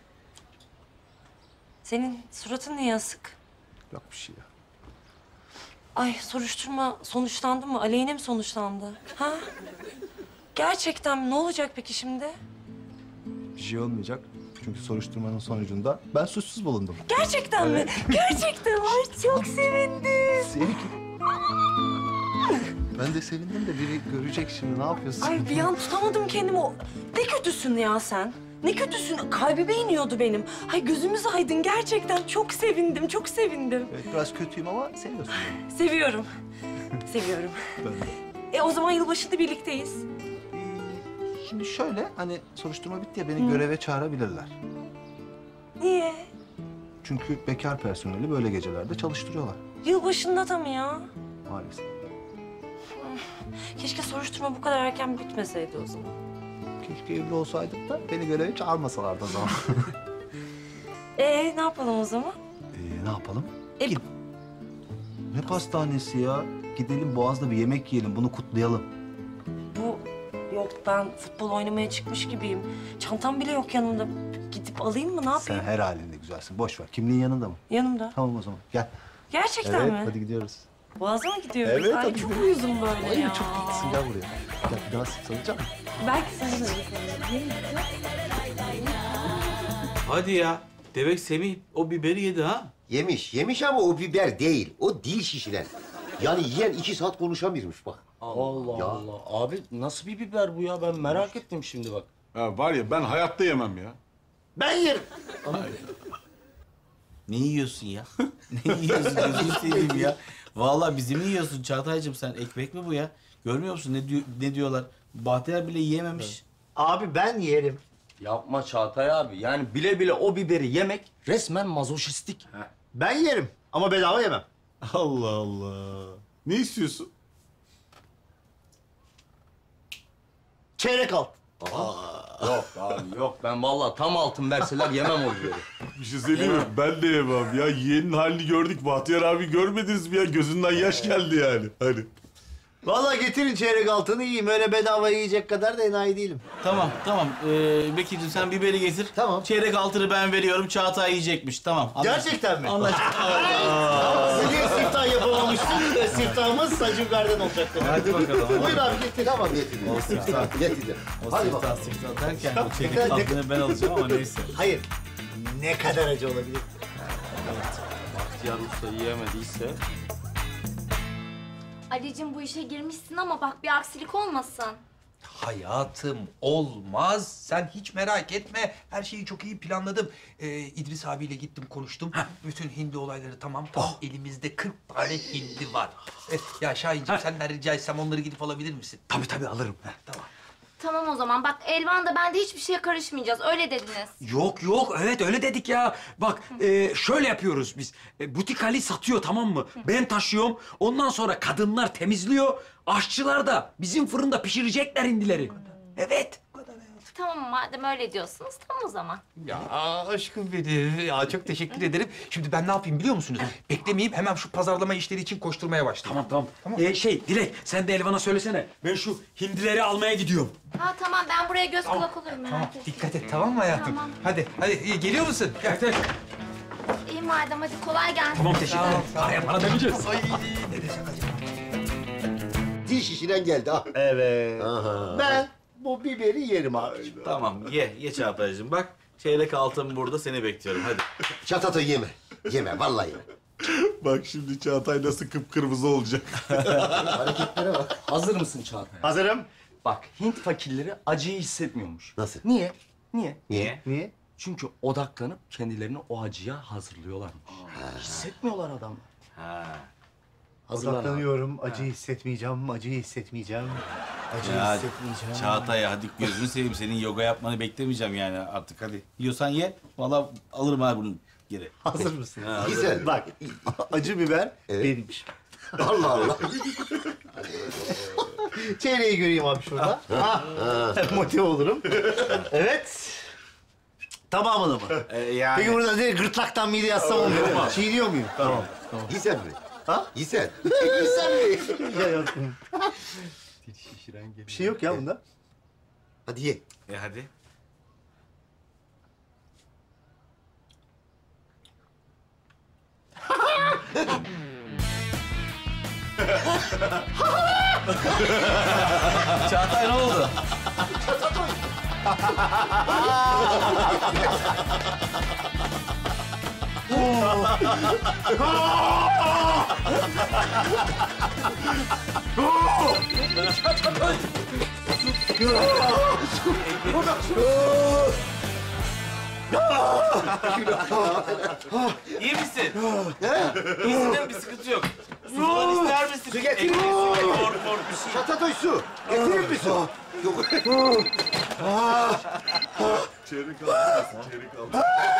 Speaker 23: Senin suratın niye asık?
Speaker 17: Yok bir şey ya.
Speaker 23: Ay soruşturma sonuçlandı mı? Aleyhine mi sonuçlandı? Ha? Gerçekten mi? Ne olacak peki şimdi?
Speaker 17: Bir şey olmayacak. Çünkü soruşturmanın sonucunda ben suçsuz bulundum.
Speaker 23: Gerçekten mi? Gerçekten mi? Ay çok sevindim.
Speaker 17: Sevgi. Ben de sevindim de biri görecek şimdi. Ne yapıyorsun?
Speaker 23: Ay bir an tutamadım kendimi. O- Ne kötüsün ya sen. Ne kötüsün. Kalbime iniyordu benim. Ay gözümüz aydın. Gerçekten çok sevindim. Çok sevindim.
Speaker 17: Evet, biraz kötüyüm ama seviyorsun beni.
Speaker 23: Seviyorum. Seviyorum.
Speaker 17: Ben de.
Speaker 23: E o zaman yılbaşında birlikteyiz.
Speaker 17: Şimdi şöyle, hani soruşturma bitti ya, beni
Speaker 23: Hı.
Speaker 17: göreve çağırabilirler.
Speaker 23: Niye?
Speaker 17: Çünkü bekar personeli böyle gecelerde çalıştırıyorlar
Speaker 23: Yılbaşında da mı ya?
Speaker 17: maalesef.
Speaker 23: Keşke soruşturma bu kadar erken bitmeseydi o zaman.
Speaker 17: Keşke evli olsaydık da beni göreve çağırmasalardı o zaman.
Speaker 23: Ee ne yapalım o zaman?
Speaker 17: Ee, ne yapalım?
Speaker 23: E,
Speaker 17: Gid- Ne pastanesi ya? Gidelim Boğaz'da bir yemek yiyelim, bunu kutlayalım.
Speaker 23: Bu yok ben futbol oynamaya çıkmış gibiyim. Çantam bile yok yanımda. Gidip alayım mı ne yapayım?
Speaker 17: Sen her halinde güzelsin, boş ver. Kimliğin yanında mı?
Speaker 23: Yanımda.
Speaker 17: Tamam o zaman, gel.
Speaker 23: Gerçekten
Speaker 17: evet,
Speaker 23: mi?
Speaker 17: hadi gidiyoruz.
Speaker 23: Boğaz'a mı gidiyoruz?
Speaker 17: Evet,
Speaker 23: Ay
Speaker 17: hadi
Speaker 23: çok
Speaker 17: gidiyoruz.
Speaker 13: şey
Speaker 23: uyuzum böyle
Speaker 17: Ay,
Speaker 23: ya.
Speaker 17: çok tatlısın, gel buraya. Gel, bir daha sarılacak mısın?
Speaker 23: Belki sen de
Speaker 9: Hadi ya. Demek Semih o biberi yedi ha?
Speaker 21: Yemiş, yemiş ama o biber değil. O dil şişiren. Yani yiyen iki saat konuşamıyormuş bak.
Speaker 16: Allah
Speaker 21: Ya.
Speaker 16: Allah. Abi nasıl bir biber bu ya? Ben merak ettim şimdi bak.
Speaker 22: Ya var ya ben hayatta yemem ya.
Speaker 21: Ben yerim.
Speaker 9: Ne yiyorsun ya? ne yiyorsun? Gözünü seveyim ya. Vallahi bizi mi yiyorsun Çağatay'cığım sen? Ekmek mi bu ya? Görmüyor musun ne, diyor, ne diyorlar? Bahtiyar bile yiyememiş.
Speaker 17: Abi ben yerim. Yapma Çağatay abi. Yani bile bile o biberi yemek resmen mazoşistik. Ben yerim ama bedava yemem.
Speaker 22: Allah Allah. Ne istiyorsun?
Speaker 17: Çeyrek altın. Yok abi yok. Ben vallahi tam altın verseler yemem o biberi.
Speaker 22: Bir şey söyleyeyim mi? Ben de yemem ya. Yeğenin halini gördük. Bahtiyar abi görmediniz mi ya? Gözünden yaş geldi yani. Hani.
Speaker 17: Vallahi getirin çeyrek altını yiyeyim. Öyle bedava yiyecek kadar da enayi değilim.
Speaker 9: Tamam, tamam. Ee, Bekir'cim sen biberi getir. Tamam. Çeyrek altını ben veriyorum. Çağatay yiyecekmiş. Tamam. Anlaştık.
Speaker 17: Gerçekten mi?
Speaker 9: Anlaştık.
Speaker 17: Senin siftah yapamamışsın. Siftahımız Sacım Garden olacaktı.
Speaker 9: Hadi bakalım.
Speaker 17: Buyur abi getir. Tamam getir.
Speaker 9: O siftah.
Speaker 17: Getir.
Speaker 9: O
Speaker 17: Hadi
Speaker 9: siftah,
Speaker 17: bakalım.
Speaker 9: siftah derken o çeyrek altını ben alacağım ama neyse.
Speaker 17: Hayır. Ne kadar acı olabilir?
Speaker 9: Bahtiyar Usta yiyemediyse...
Speaker 7: Ali'cim bu işe girmişsin ama bak bir aksilik olmasın.
Speaker 14: Hayatım olmaz. Sen hiç merak etme. Her şeyi çok iyi planladım. Ee, İdris abiyle gittim konuştum. Bütün hindi olayları tamam. Tamam. Elimizde kırk tane hindi var. Eh, ya Şahinciğim senden rica etsem onları gidip alabilir misin? Tabii tabii alırım. Heh, tamam.
Speaker 7: Tamam o zaman bak Elvan da ben de hiçbir şeye karışmayacağız öyle dediniz.
Speaker 8: Yok yok evet öyle dedik ya. Bak e, şöyle yapıyoruz biz. E, butik Ali satıyor tamam mı? Ben taşıyorum. Ondan sonra kadınlar temizliyor. Aşçılar da bizim fırında pişirecekler hindileri. Evet.
Speaker 7: Tamam madem öyle diyorsunuz tamam o zaman.
Speaker 14: Ya aşkım benim. Ya çok teşekkür ederim. Şimdi ben ne yapayım biliyor musunuz? Beklemeyeyim hemen şu pazarlama işleri için koşturmaya başlayayım.
Speaker 8: Tamam tamam. Ee, şey Dilek sen de Elvan'a söylesene. Ben şu hindileri almaya gidiyorum.
Speaker 7: Ha tamam ben buraya göz kulak olurum merak
Speaker 14: Tamam
Speaker 7: etme.
Speaker 14: dikkat et tamam mı hayatım?
Speaker 7: Tamam.
Speaker 14: Hadi hadi iyi, geliyor musun? Gel gel.
Speaker 7: İyi madem hadi kolay gelsin.
Speaker 8: Tamam teşekkür ederim. Paraya para demeyeceğiz.
Speaker 14: Ay ne desek acaba?
Speaker 21: Dil şişiren geldi ha.
Speaker 17: Evet.
Speaker 21: Aha.
Speaker 17: Ben bu biberi yerim abi.
Speaker 9: Tamam ye, ye Çağatay'cığım. Bak çeyrek altın burada seni bekliyorum hadi.
Speaker 21: Çatata yeme. Yeme vallahi yeme.
Speaker 22: Bak şimdi Çağatay nasıl kıpkırmızı olacak.
Speaker 21: Hareketlere bak.
Speaker 17: Hazır mısın Çağatay?
Speaker 21: Hazırım.
Speaker 17: Bak Hint fakirleri acıyı hissetmiyormuş.
Speaker 21: Nasıl?
Speaker 17: Niye? Niye?
Speaker 21: Niye?
Speaker 17: Niye? Çünkü odaklanıp kendilerini o acıya hazırlıyorlarmış. Hissetmiyorlar adamlar.
Speaker 9: Ha.
Speaker 17: Hazırlan abi.
Speaker 21: Odaklanıyorum. Acıyı hissetmeyeceğim. Acıyı hissetmeyeceğim. Acıyı
Speaker 9: Ya
Speaker 21: hissetmeyeceğim.
Speaker 9: Çağatay hadi gözünü seveyim senin yoga yapmanı beklemeyeceğim yani artık hadi. Yiyorsan ye. Vallahi alırım ha bunu geri.
Speaker 21: Hazır mısın?
Speaker 9: Ha, hazırım.
Speaker 21: Güzel. Bak acı biber benimmiş. Allah Allah. Çeyreği göreyim abi şurada. Ha. Motive olurum. Evet. Tamamını mı?
Speaker 9: Ee, yani...
Speaker 21: Peki burada direkt gırtlaktan mide yatsam olmuyor mu? Çiğniyor muyum?
Speaker 9: Tamam. Tamam.
Speaker 21: Yiysen mi? Ha? Yiysen. Yiysen mi? Ya yaptım. Bir şey yok ya bunda. Hadi ye.
Speaker 9: E hadi. Çağatay ne oldu? İyi misin? İyisin değil mi? Bir sıkıntı yok. Su falan ister misin?
Speaker 21: Su getirin.
Speaker 9: Ekmek, su, yoğurt, yoğurt bir şey.
Speaker 21: Çatatoy su. Getirir mi su? Yok.
Speaker 22: Çeyrek altın. Çeyrek altın.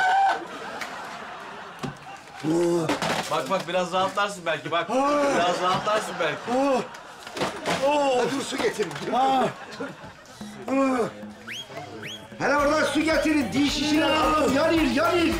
Speaker 9: Bak bak biraz rahatlarsın belki bak. Biraz rahatlarsın belki.
Speaker 21: Ha, dur su getirin. Hele oradan su getirin. Diş şişiren adam yanır yanır.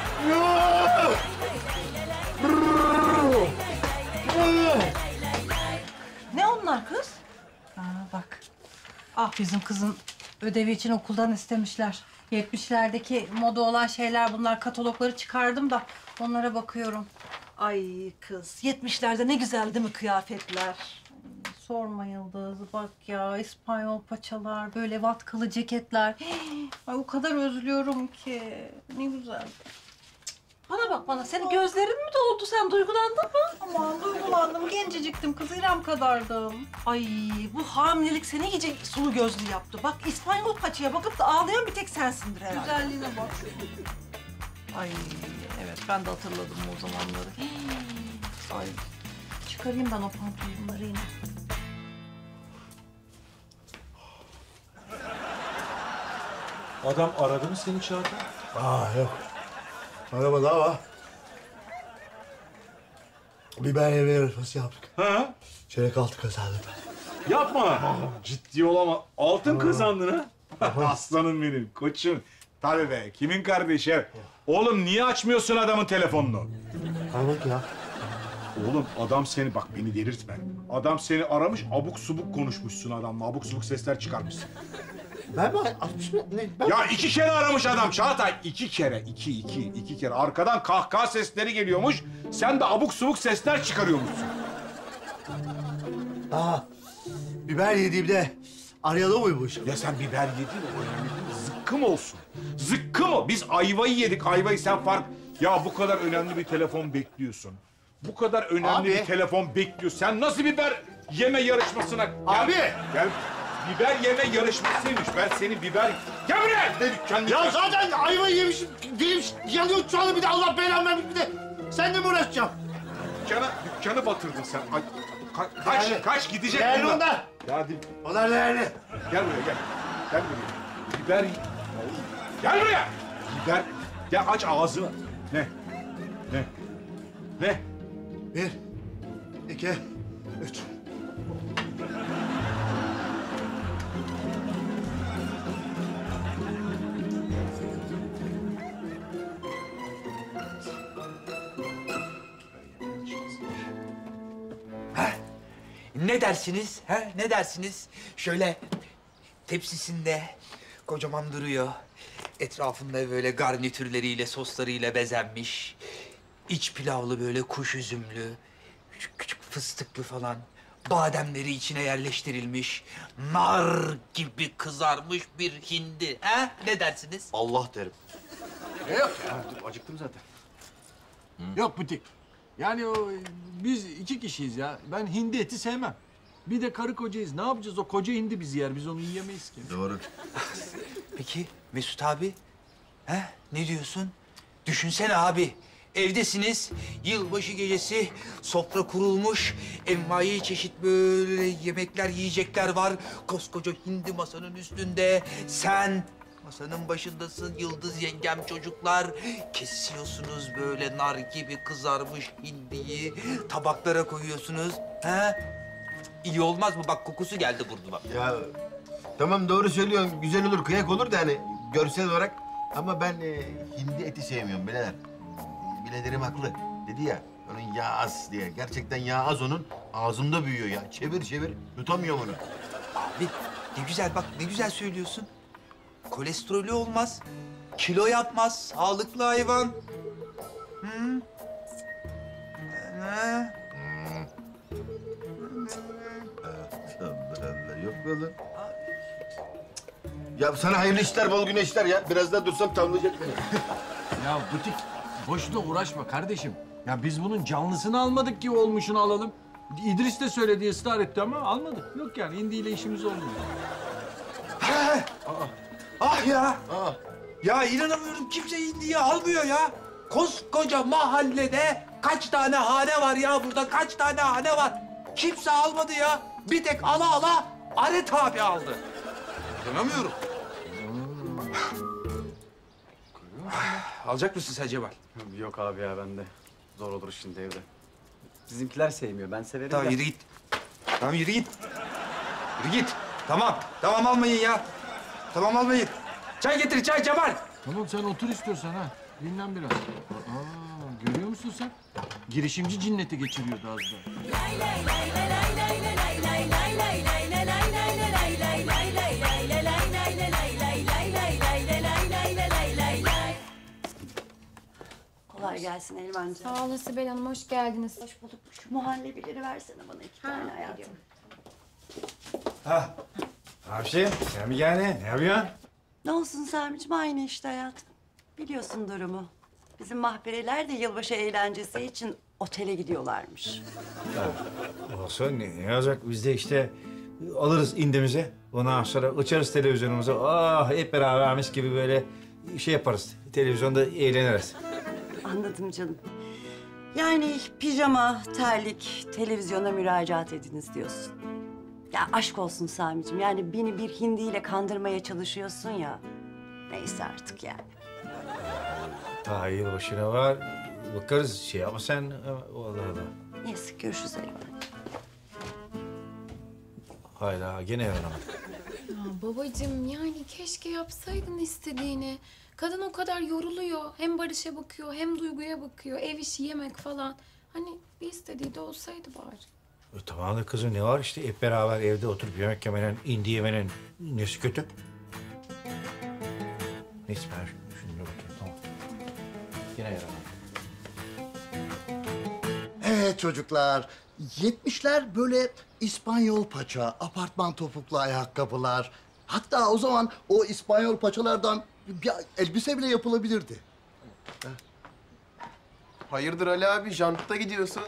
Speaker 11: Ne onlar kız? Aa, bak. Ah bizim kızın ödevi için okuldan istemişler. Yetmişlerdeki moda olan şeyler bunlar. Katalogları çıkardım da onlara bakıyorum. Ay kız, yetmişlerde ne güzel değil mi kıyafetler? Ay, sorma Yıldız, bak ya İspanyol paçalar, böyle vatkalı ceketler. Hii, ay o kadar özlüyorum ki. Ne güzel. Bana bak bana, senin gözlerin mi doldu? Sen duygulandın mı? Aman duygulandım, genceciktim kız, İrem kadardım. Ay bu hamilelik seni iyice sulu gözlü yaptı. Bak İspanyol paçaya bakıp da ağlayan bir tek sensindir herhalde. Güzelliğine bak. Ay evet, ben de hatırladım o zamanları. Hii, ay çıkarayım ben o pantolonları yine.
Speaker 19: Adam aradı mı seni Çağatay?
Speaker 16: Aa yok. Aramadı ama biber yeme yarışması yaptık.
Speaker 22: Ha?
Speaker 16: Çeyrek altı kazandım ben.
Speaker 22: Yapma. Ciddi olama. Altın kazandın ha? Aslanım benim, koçum. Tabii be, kimin kardeşi? Oğlum niye açmıyorsun adamın telefonunu?
Speaker 16: Anladık ya.
Speaker 22: Oğlum adam seni, bak beni delirtme. Adam seni aramış, abuk subuk konuşmuşsun adamla. Abuk subuk sesler çıkarmışsın.
Speaker 16: Ben mi açmış mı? Ne? Ben...
Speaker 22: Ya iki kere aramış adam Çağatay. İki kere, iki, iki, iki kere. Arkadan kahkaha sesleri geliyormuş. Sen de abuk subuk sesler çıkarıyormuşsun.
Speaker 16: Aa, biber yediğimde arayalım mıymış?
Speaker 22: Ya sen biber yedin, o önemli değil. Zıkkım olsun. Zıkkım o. Biz ayvayı yedik, ayvayı sen fark... Ya bu kadar önemli bir telefon bekliyorsun. Bu kadar önemli
Speaker 16: Abi.
Speaker 22: bir telefon bekliyorsun. Sen nasıl biber yeme yarışmasına... Gel,
Speaker 16: Abi.
Speaker 22: Gel. Biber yeme yarışmasıymış. Ben seni biber... Gel buraya! Ne dükkan,
Speaker 16: Ya
Speaker 22: dükkan.
Speaker 16: zaten ayvayı yemişim, dilim yanıyor şu anda bir de Allah belamı vermiş bir de. Seninle mi uğraşacağım?
Speaker 22: Dükkanı, dükkanı batırdın sen. Ay, ka- kaç,
Speaker 16: Yani-
Speaker 22: kaç gidecek
Speaker 16: Değerli
Speaker 22: bunlar.
Speaker 16: onlar.
Speaker 22: Ya hadi.
Speaker 16: Onlar değerli.
Speaker 22: Gel buraya gel. Gel buraya. Biber... Gel buraya! Biber... Gel aç ağzını. Ne? Ne? Ne?
Speaker 16: Bir, iki, üç.
Speaker 14: Ne dersiniz? Ha? Ne dersiniz? Şöyle tepsisinde kocaman duruyor. Etrafında böyle garnitürleriyle, soslarıyla bezenmiş. İç pilavlı böyle kuş üzümlü, küçük küçük fıstıklı falan. Bademleri içine yerleştirilmiş. Nar gibi kızarmış bir hindi. Ha? Ne dersiniz?
Speaker 21: Allah derim.
Speaker 2: Yok ya, acıktım zaten. Yok butik. Yani o, biz iki kişiyiz ya. Ben hindi eti sevmem. Bir de karı kocayız. Ne yapacağız? O koca hindi bizi yer. Biz onu yiyemeyiz ki.
Speaker 14: Doğru. Peki Mesut abi, he? Ne diyorsun? Düşünsene abi, evdesiniz, yılbaşı gecesi, sofra kurulmuş, envai çeşit böyle yemekler, yiyecekler var. Koskoca hindi masanın üstünde, sen masanın başındasın, Yıldız yengem, çocuklar. Kesiyorsunuz böyle nar gibi kızarmış hindiyi, tabaklara koyuyorsunuz, he? İyi olmaz mı? Bak kokusu geldi burnuma.
Speaker 5: Ya tamam doğru söylüyorsun. Güzel olur, kıyak olur da hani görsel olarak. Ama ben e, hindi eti sevmiyorum birader. Bilederim haklı. Dedi ya, onun yağ az diye. Gerçekten yağ az onun. Ağzımda büyüyor ya. Çevir çevir. Yutamıyorum onu.
Speaker 14: Abi ne güzel bak, ne güzel söylüyorsun. Kolesterolü olmaz, kilo yapmaz, sağlıklı hayvan. Hı? Hı?
Speaker 5: Allah Allah, yok mu lan? Ya sana hayırlı işler, bol güneşler ya. Biraz daha dursam tamlayacak beni.
Speaker 2: Ya butik, boşuna uğraşma kardeşim. Ya biz bunun canlısını almadık ki olmuşunu alalım. İdris de söyledi, ısrar etti ama almadık. Yok yani, hindiyle işimiz olmuyor.
Speaker 14: Ah ya! Ya inanamıyorum, kimse hindiyi almıyor ya. Koskoca mahallede kaç tane hane var ya burada, kaç tane hane var. Kimse almadı ya. Bir tek ala ala Aret abi aldı. İnanamıyorum. Alacak mısın sen Cemal?
Speaker 13: Yok abi ya, ben de. Zor olur şimdi evde. Bizimkiler sevmiyor, ben severim
Speaker 14: Tamam
Speaker 13: de.
Speaker 14: yürü git. Tamam yürü git. Yürü git. Tamam. Tamam almayın ya. Tamam almayın. Çay getir çay Cemal.
Speaker 2: Tamam sen otur istiyorsan ha. Dinlen biraz. Aa, görüyor musun sen? Girişimci cinneti geçiriyordu az daha.
Speaker 20: Kolay gelsin Elvancığım.
Speaker 6: Sağ olun Sibel Hanım, hoş geldiniz.
Speaker 20: Hoş bulduk. Şu muhallebileri versene bana iki tane hayatım.
Speaker 19: Ha. Hemşire, sen mi geldin? Ne yapıyorsun?
Speaker 20: Ne olsun Sami'cim, aynı işte hayatım. Biliyorsun durumu. Bizim mahpereler de yılbaşı eğlencesi için otele gidiyorlarmış.
Speaker 19: Olsun, ne, ne olacak? Biz de işte alırız indimizi. Ondan sonra açarız televizyonumuzu. Ah, hep beraber mis gibi böyle şey yaparız. Televizyonda eğleniriz.
Speaker 20: Anladım canım. Yani pijama, terlik, televizyona müracaat ediniz diyorsun. Ya aşk olsun Sami'cim. Yani beni bir hindiyle kandırmaya çalışıyorsun ya. neyse artık yani.
Speaker 19: Ha yılbaşına var. Bakarız şey ama sen Allah Allah.
Speaker 20: Neyse görüşürüz Elvan.
Speaker 19: Hayda gene yaranamadık.
Speaker 6: Ya babacığım yani keşke yapsaydın istediğini. Kadın o kadar yoruluyor. Hem Barış'a bakıyor hem Duygu'ya bakıyor. Ev işi, yemek falan. Hani bir istediği de olsaydı bari.
Speaker 19: E, tamam da kızım ne var işte hep beraber evde oturup yemek yemenin, indi yemenin nesi kötü? Neyse ben şunu bakayım tamam. Yine yaranamadık.
Speaker 16: Evet çocuklar, yetmişler böyle İspanyol paça, apartman topuklu ayakkabılar. Hatta o zaman o İspanyol paçalardan bir elbise bile yapılabilirdi.
Speaker 21: Hayırdır Ali abi, jantta gidiyorsun.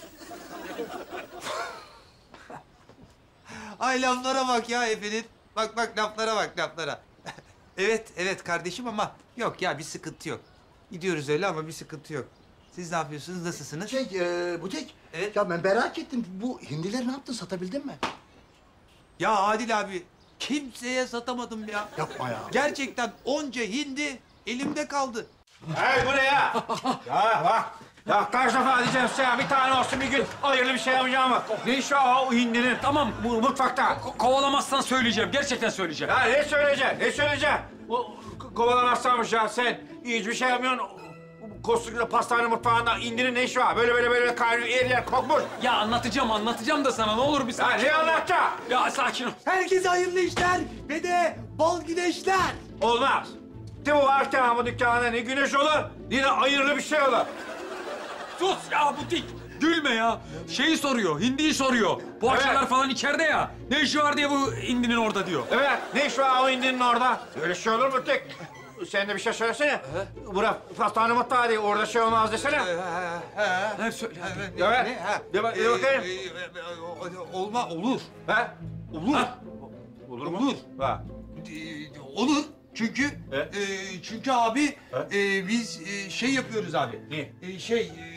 Speaker 14: Ay laflara bak ya efendim. Bak bak laflara bak laflara. Evet evet kardeşim ama yok ya bir sıkıntı yok. Gidiyoruz öyle ama bir sıkıntı yok. Siz ne yapıyorsunuz? Nasılsınız?
Speaker 16: Şey, e, Butik. Evet. Ya ben merak ettim. Bu hindileri ne yaptın? Satabildin mi?
Speaker 14: Ya Adil abi kimseye satamadım ya.
Speaker 16: Yapma ya.
Speaker 14: Gerçekten onca hindi elimde kaldı.
Speaker 19: Hey bu ne ya? Ya bak. Ya kaç defa diyeceğim size bir tane olsun bir gün hayırlı bir şey yapacağım mı? Ne iş o hindinin?
Speaker 8: Tamam.
Speaker 19: Bu mutfakta.
Speaker 8: Ko- kovalamazsan söyleyeceğim. Gerçekten söyleyeceğim.
Speaker 19: Ya ne söyleyeceksin? Ne söyleyeceksin? Bu kovalamazsanmış ya sen. Hiçbir şey yapmıyorsun. Kostukla pastane mutfağında indinin ne işi var? Böyle böyle böyle kaynıyor, yer yer kokmuş.
Speaker 8: Ya anlatacağım, anlatacağım da sana. Ne olur bir sakin
Speaker 19: Ya ne
Speaker 8: ol.
Speaker 19: anlatacağım?
Speaker 8: Ya sakin ol.
Speaker 14: Herkese hayırlı işler ve de bol güneşler.
Speaker 19: Olmaz. De bu akşam bu dükkanda ne güneş olur, ne de hayırlı bir şey olur.
Speaker 8: Sus ya butik. Gülme ya. Şeyi soruyor, hindiyi soruyor. Poğaçalar
Speaker 19: Evet.
Speaker 8: falan içeride ya. Ne işi var diye bu hindinin orada diyor.
Speaker 19: Evet, ne iş var o indinin orada? Öyle şey olur mu tek? Sen de bir şey söylesene. Bırak pastane mutfağı diye, orada şey olmaz desene.
Speaker 8: Ne söyle?
Speaker 19: Evet.
Speaker 14: Ne? Ha?
Speaker 19: De bak, de bakayım.
Speaker 14: Olma olur.
Speaker 19: Ha?
Speaker 14: Olur.
Speaker 19: Olur mu?
Speaker 14: Olur.
Speaker 19: Ha.
Speaker 14: Ee, olur. Çünkü e, çünkü abi e, biz e, şey yapıyoruz abi.
Speaker 19: Ne?
Speaker 14: E, şey e,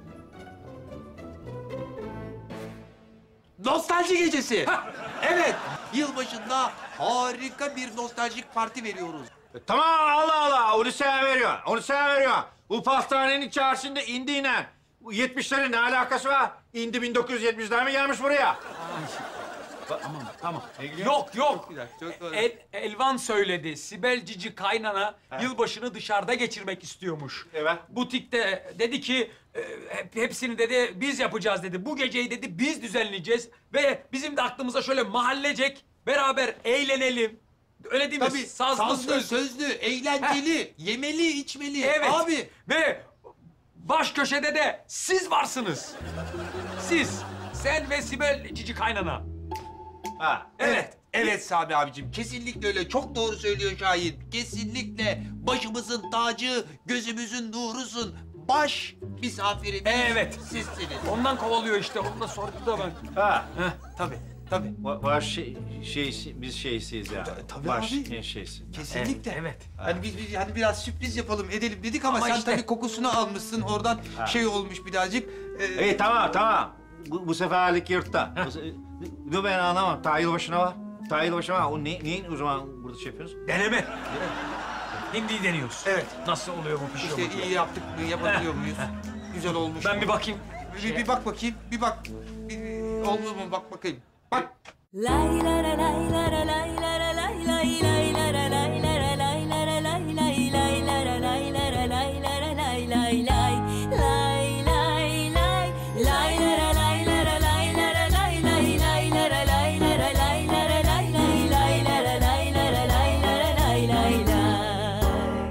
Speaker 14: nostalji gecesi. Evet. Yılbaşında harika bir nostaljik parti veriyoruz.
Speaker 19: E, tamam Allah Allah, onu sen veriyorsun, onu sen veriyorsun. Bu pastanenin içerisinde indiyle bu yetmişlerin ne alakası var? İndi bin dokuz yüz yetmişler mi gelmiş buraya?
Speaker 8: Tamam, tamam. Yok, yok. El, Elvan söyledi. Sibel Cici kaynana yılbaşını dışarıda geçirmek istiyormuş.
Speaker 19: Evet.
Speaker 8: Butikte dedi ki, e, hep, hepsini dedi biz yapacağız dedi. Bu geceyi dedi biz düzenleyeceğiz. Ve bizim de aklımıza şöyle mahallecek beraber eğlenelim. Öyle değil mi?
Speaker 14: Tabii
Speaker 8: Sazlı,
Speaker 14: sazlı, sözlü, eğlenceli, yemeli, içmeli.
Speaker 8: Evet.
Speaker 14: Abi.
Speaker 8: Ve baş köşede de siz varsınız. Siz, sen ve Sibel Cici kaynana.
Speaker 19: Ha.
Speaker 14: Evet. Evet Sami abicim. Kesinlikle öyle. Çok doğru söylüyor Şahin. Kesinlikle başımızın tacı, gözümüzün nurusun. Baş misafirimiz
Speaker 8: Evet.
Speaker 14: sizsiniz.
Speaker 8: Ondan kovalıyor işte. Ondan sordu da ben.
Speaker 19: Ha.
Speaker 14: Heh, tabii, tabii.
Speaker 19: Va- Baş şey, şey, biz şeysiyiz ya.
Speaker 14: Tabii
Speaker 19: Baş
Speaker 14: abi.
Speaker 19: en şeysi.
Speaker 14: Kesinlikle.
Speaker 8: Evet.
Speaker 14: Hani biz, biz hani biraz sürpriz yapalım, edelim dedik ama,
Speaker 8: Ama
Speaker 14: sen
Speaker 8: işte-
Speaker 14: tabii kokusunu almışsın. Oradan
Speaker 19: Ha.
Speaker 14: şey olmuş birazcık. Ee,
Speaker 19: İyi tamam tamam. Bu, bu seferlik yırtta. Bu se- Dur ben anlamam. Ta yılbaşına var. Ta yılbaşına var. O ne, neyin o zaman burada şey yapıyorsunuz?
Speaker 8: Deneme. Hindiyi deniyoruz.
Speaker 14: Evet.
Speaker 8: Nasıl oluyor bu pişiyor
Speaker 14: İşte
Speaker 8: mu?
Speaker 14: iyi yaptık, yapabiliyor muyuz? Güzel olmuş.
Speaker 8: Ben
Speaker 14: mu?
Speaker 8: bir bakayım.
Speaker 14: Bir, bir bak bakayım, bir bak. Bir, oldu mu bak bakayım. Bak.
Speaker 23: Lay la la lay la la lay la la lay lay lay la la lay la la lay la la lay lay lay la la lay la la lay la la lay lay lay lay lay lay lay la la lay la la lay la la lay lay lay la la lay la la lay la la lay lay lay la la lay la la lay la la lay lay lay.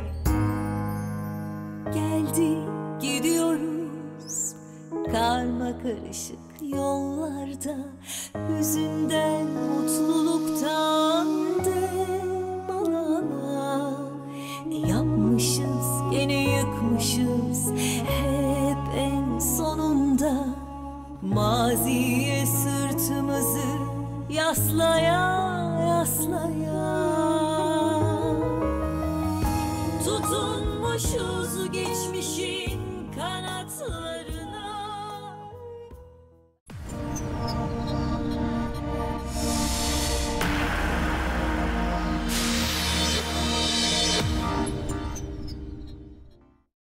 Speaker 23: Geldik gidiyoruz karma karışık yollarda, hüzünden mutluluktan dem alana. Ne yapmışız gene yıkmışız hep en sonunda, maziye sırtımızı yaslaya yaslaya. Tutunmuşuz geçmişin